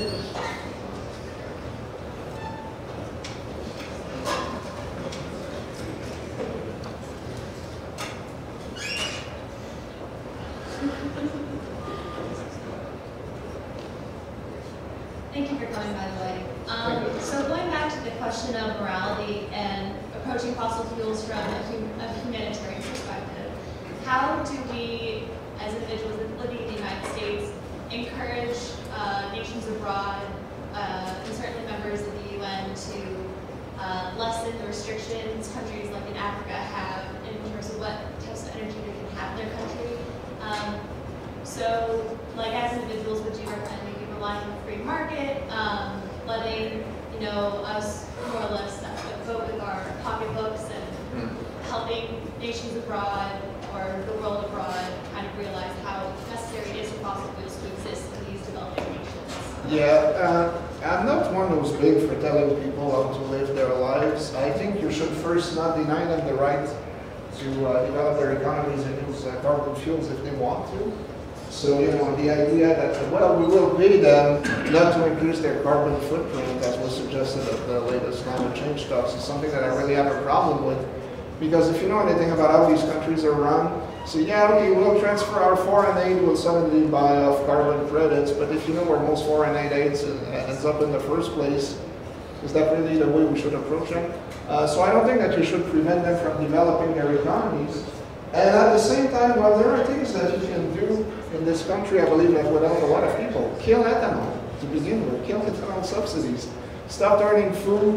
Thank you for coming, by the way. Um, so going back to the question of morality and approaching fossil fuels from a, hum a humanitarian perspective, how do we, as individuals living in the United States, encourage uh, nations abroad, uh, and certainly members of the U N, to uh, lessen the restrictions countries like in Africa have in terms of what types of energy they can have in their country? Um, so, like as individuals, would you recommend maybe relying on the free market, um, letting you know us more or less vote with our pocketbooks, and helping nations abroad or the world abroad kind of realize how necessary it is for fossil fuels to exist in these developing nations? Yeah, uh, I'm not one who's big for telling people how to live their lives. I think you should first not deny them the right to uh, develop their economies and use uh, carbon fuels if they want to. So, you know, the idea that, well, we will pay them not to increase their carbon footprint, as was suggested of the latest climate change talks, is something that I really have a problem with. Because if you know anything about how these countries are run, so yeah, okay, we'll transfer our foreign aid, we'll suddenly buy off carbon credits, but if you know where most foreign aid aids ends up in the first place, is that really the way we should approach them? Uh, so I don't think that you should prevent them from developing their economies. And at the same time, well, there are things that you can do in this country, I believe, that would help a lot of people. Kill ethanol to begin with, kill ethanol subsidies. Stop turning food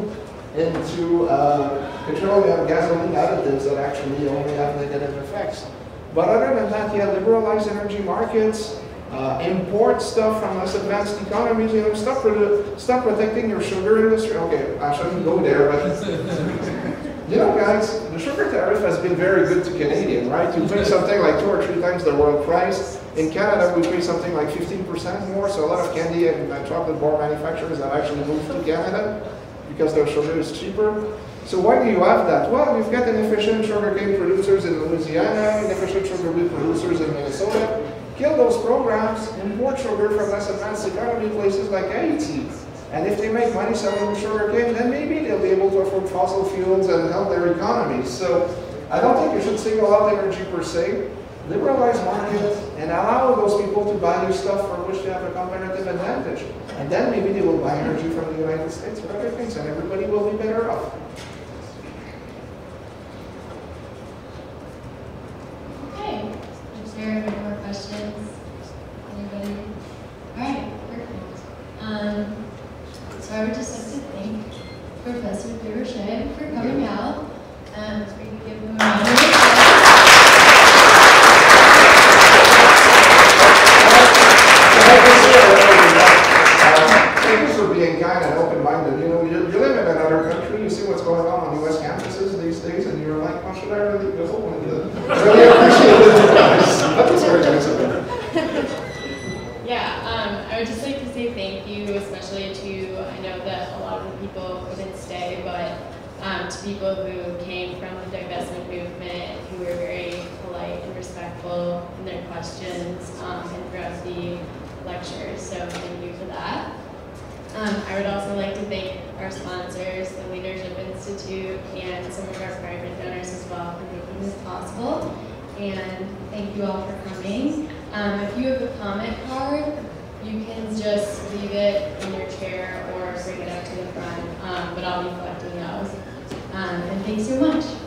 into uh, petroleum, gasoline additives that actually only have negative effects. But other than that, yeah, liberalize energy markets, uh, import stuff from less advanced economies, you know, stop, stop protecting your sugar industry. Okay, I shouldn't go there, but you know, guys, the sugar tariff has been very good to Canadian, right? You pay something like two or three times the world price. In Canada, we pay something like fifteen percent more, so a lot of candy and uh, chocolate bar manufacturers have actually moved to Canada because their sugar is cheaper. So why do you have that? Well, you've got inefficient sugarcane producers in Louisiana, inefficient sugar beet producers in Minnesota. Kill those programs, import sugar from less advanced economy places like Haiti. And if they make money selling sugarcane, then maybe they'll be able to afford fossil fuels and help their economies. So I don't think you should single out energy per se. Liberalize market and allow those people to buy new stuff for which they have a comparative advantage. And then maybe they will buy energy from the United States for other things and everybody will be better off. Okay. Is there any more questions? Anybody? All right, perfect. Um, so I would just like to thank Professor Desrochers for coming out. Um, so we can give him a round of applause. Thank you for being kind and open-minded. You know, you, you live in another country, you see what's going on on U S campuses these days, and you're like, oh, should I really go? And, uh, really appreciate it, guys. That was very nice of you. Yeah, um, I would just like to say thank you, especially to, I know that a lot of the people couldn't stay, but um, to people who came from the divestment movement, who were very polite and respectful in their questions um, and throughout the lectures, so thank you for that. Um, I would also like to thank our sponsors, the Leadership Institute, and some of our private donors as well for making this possible. And thank you all for coming. Um, if you have a comment card, you can just leave it in your chair or bring it up to the front, um, but I'll be collecting those. Um, and thanks so much.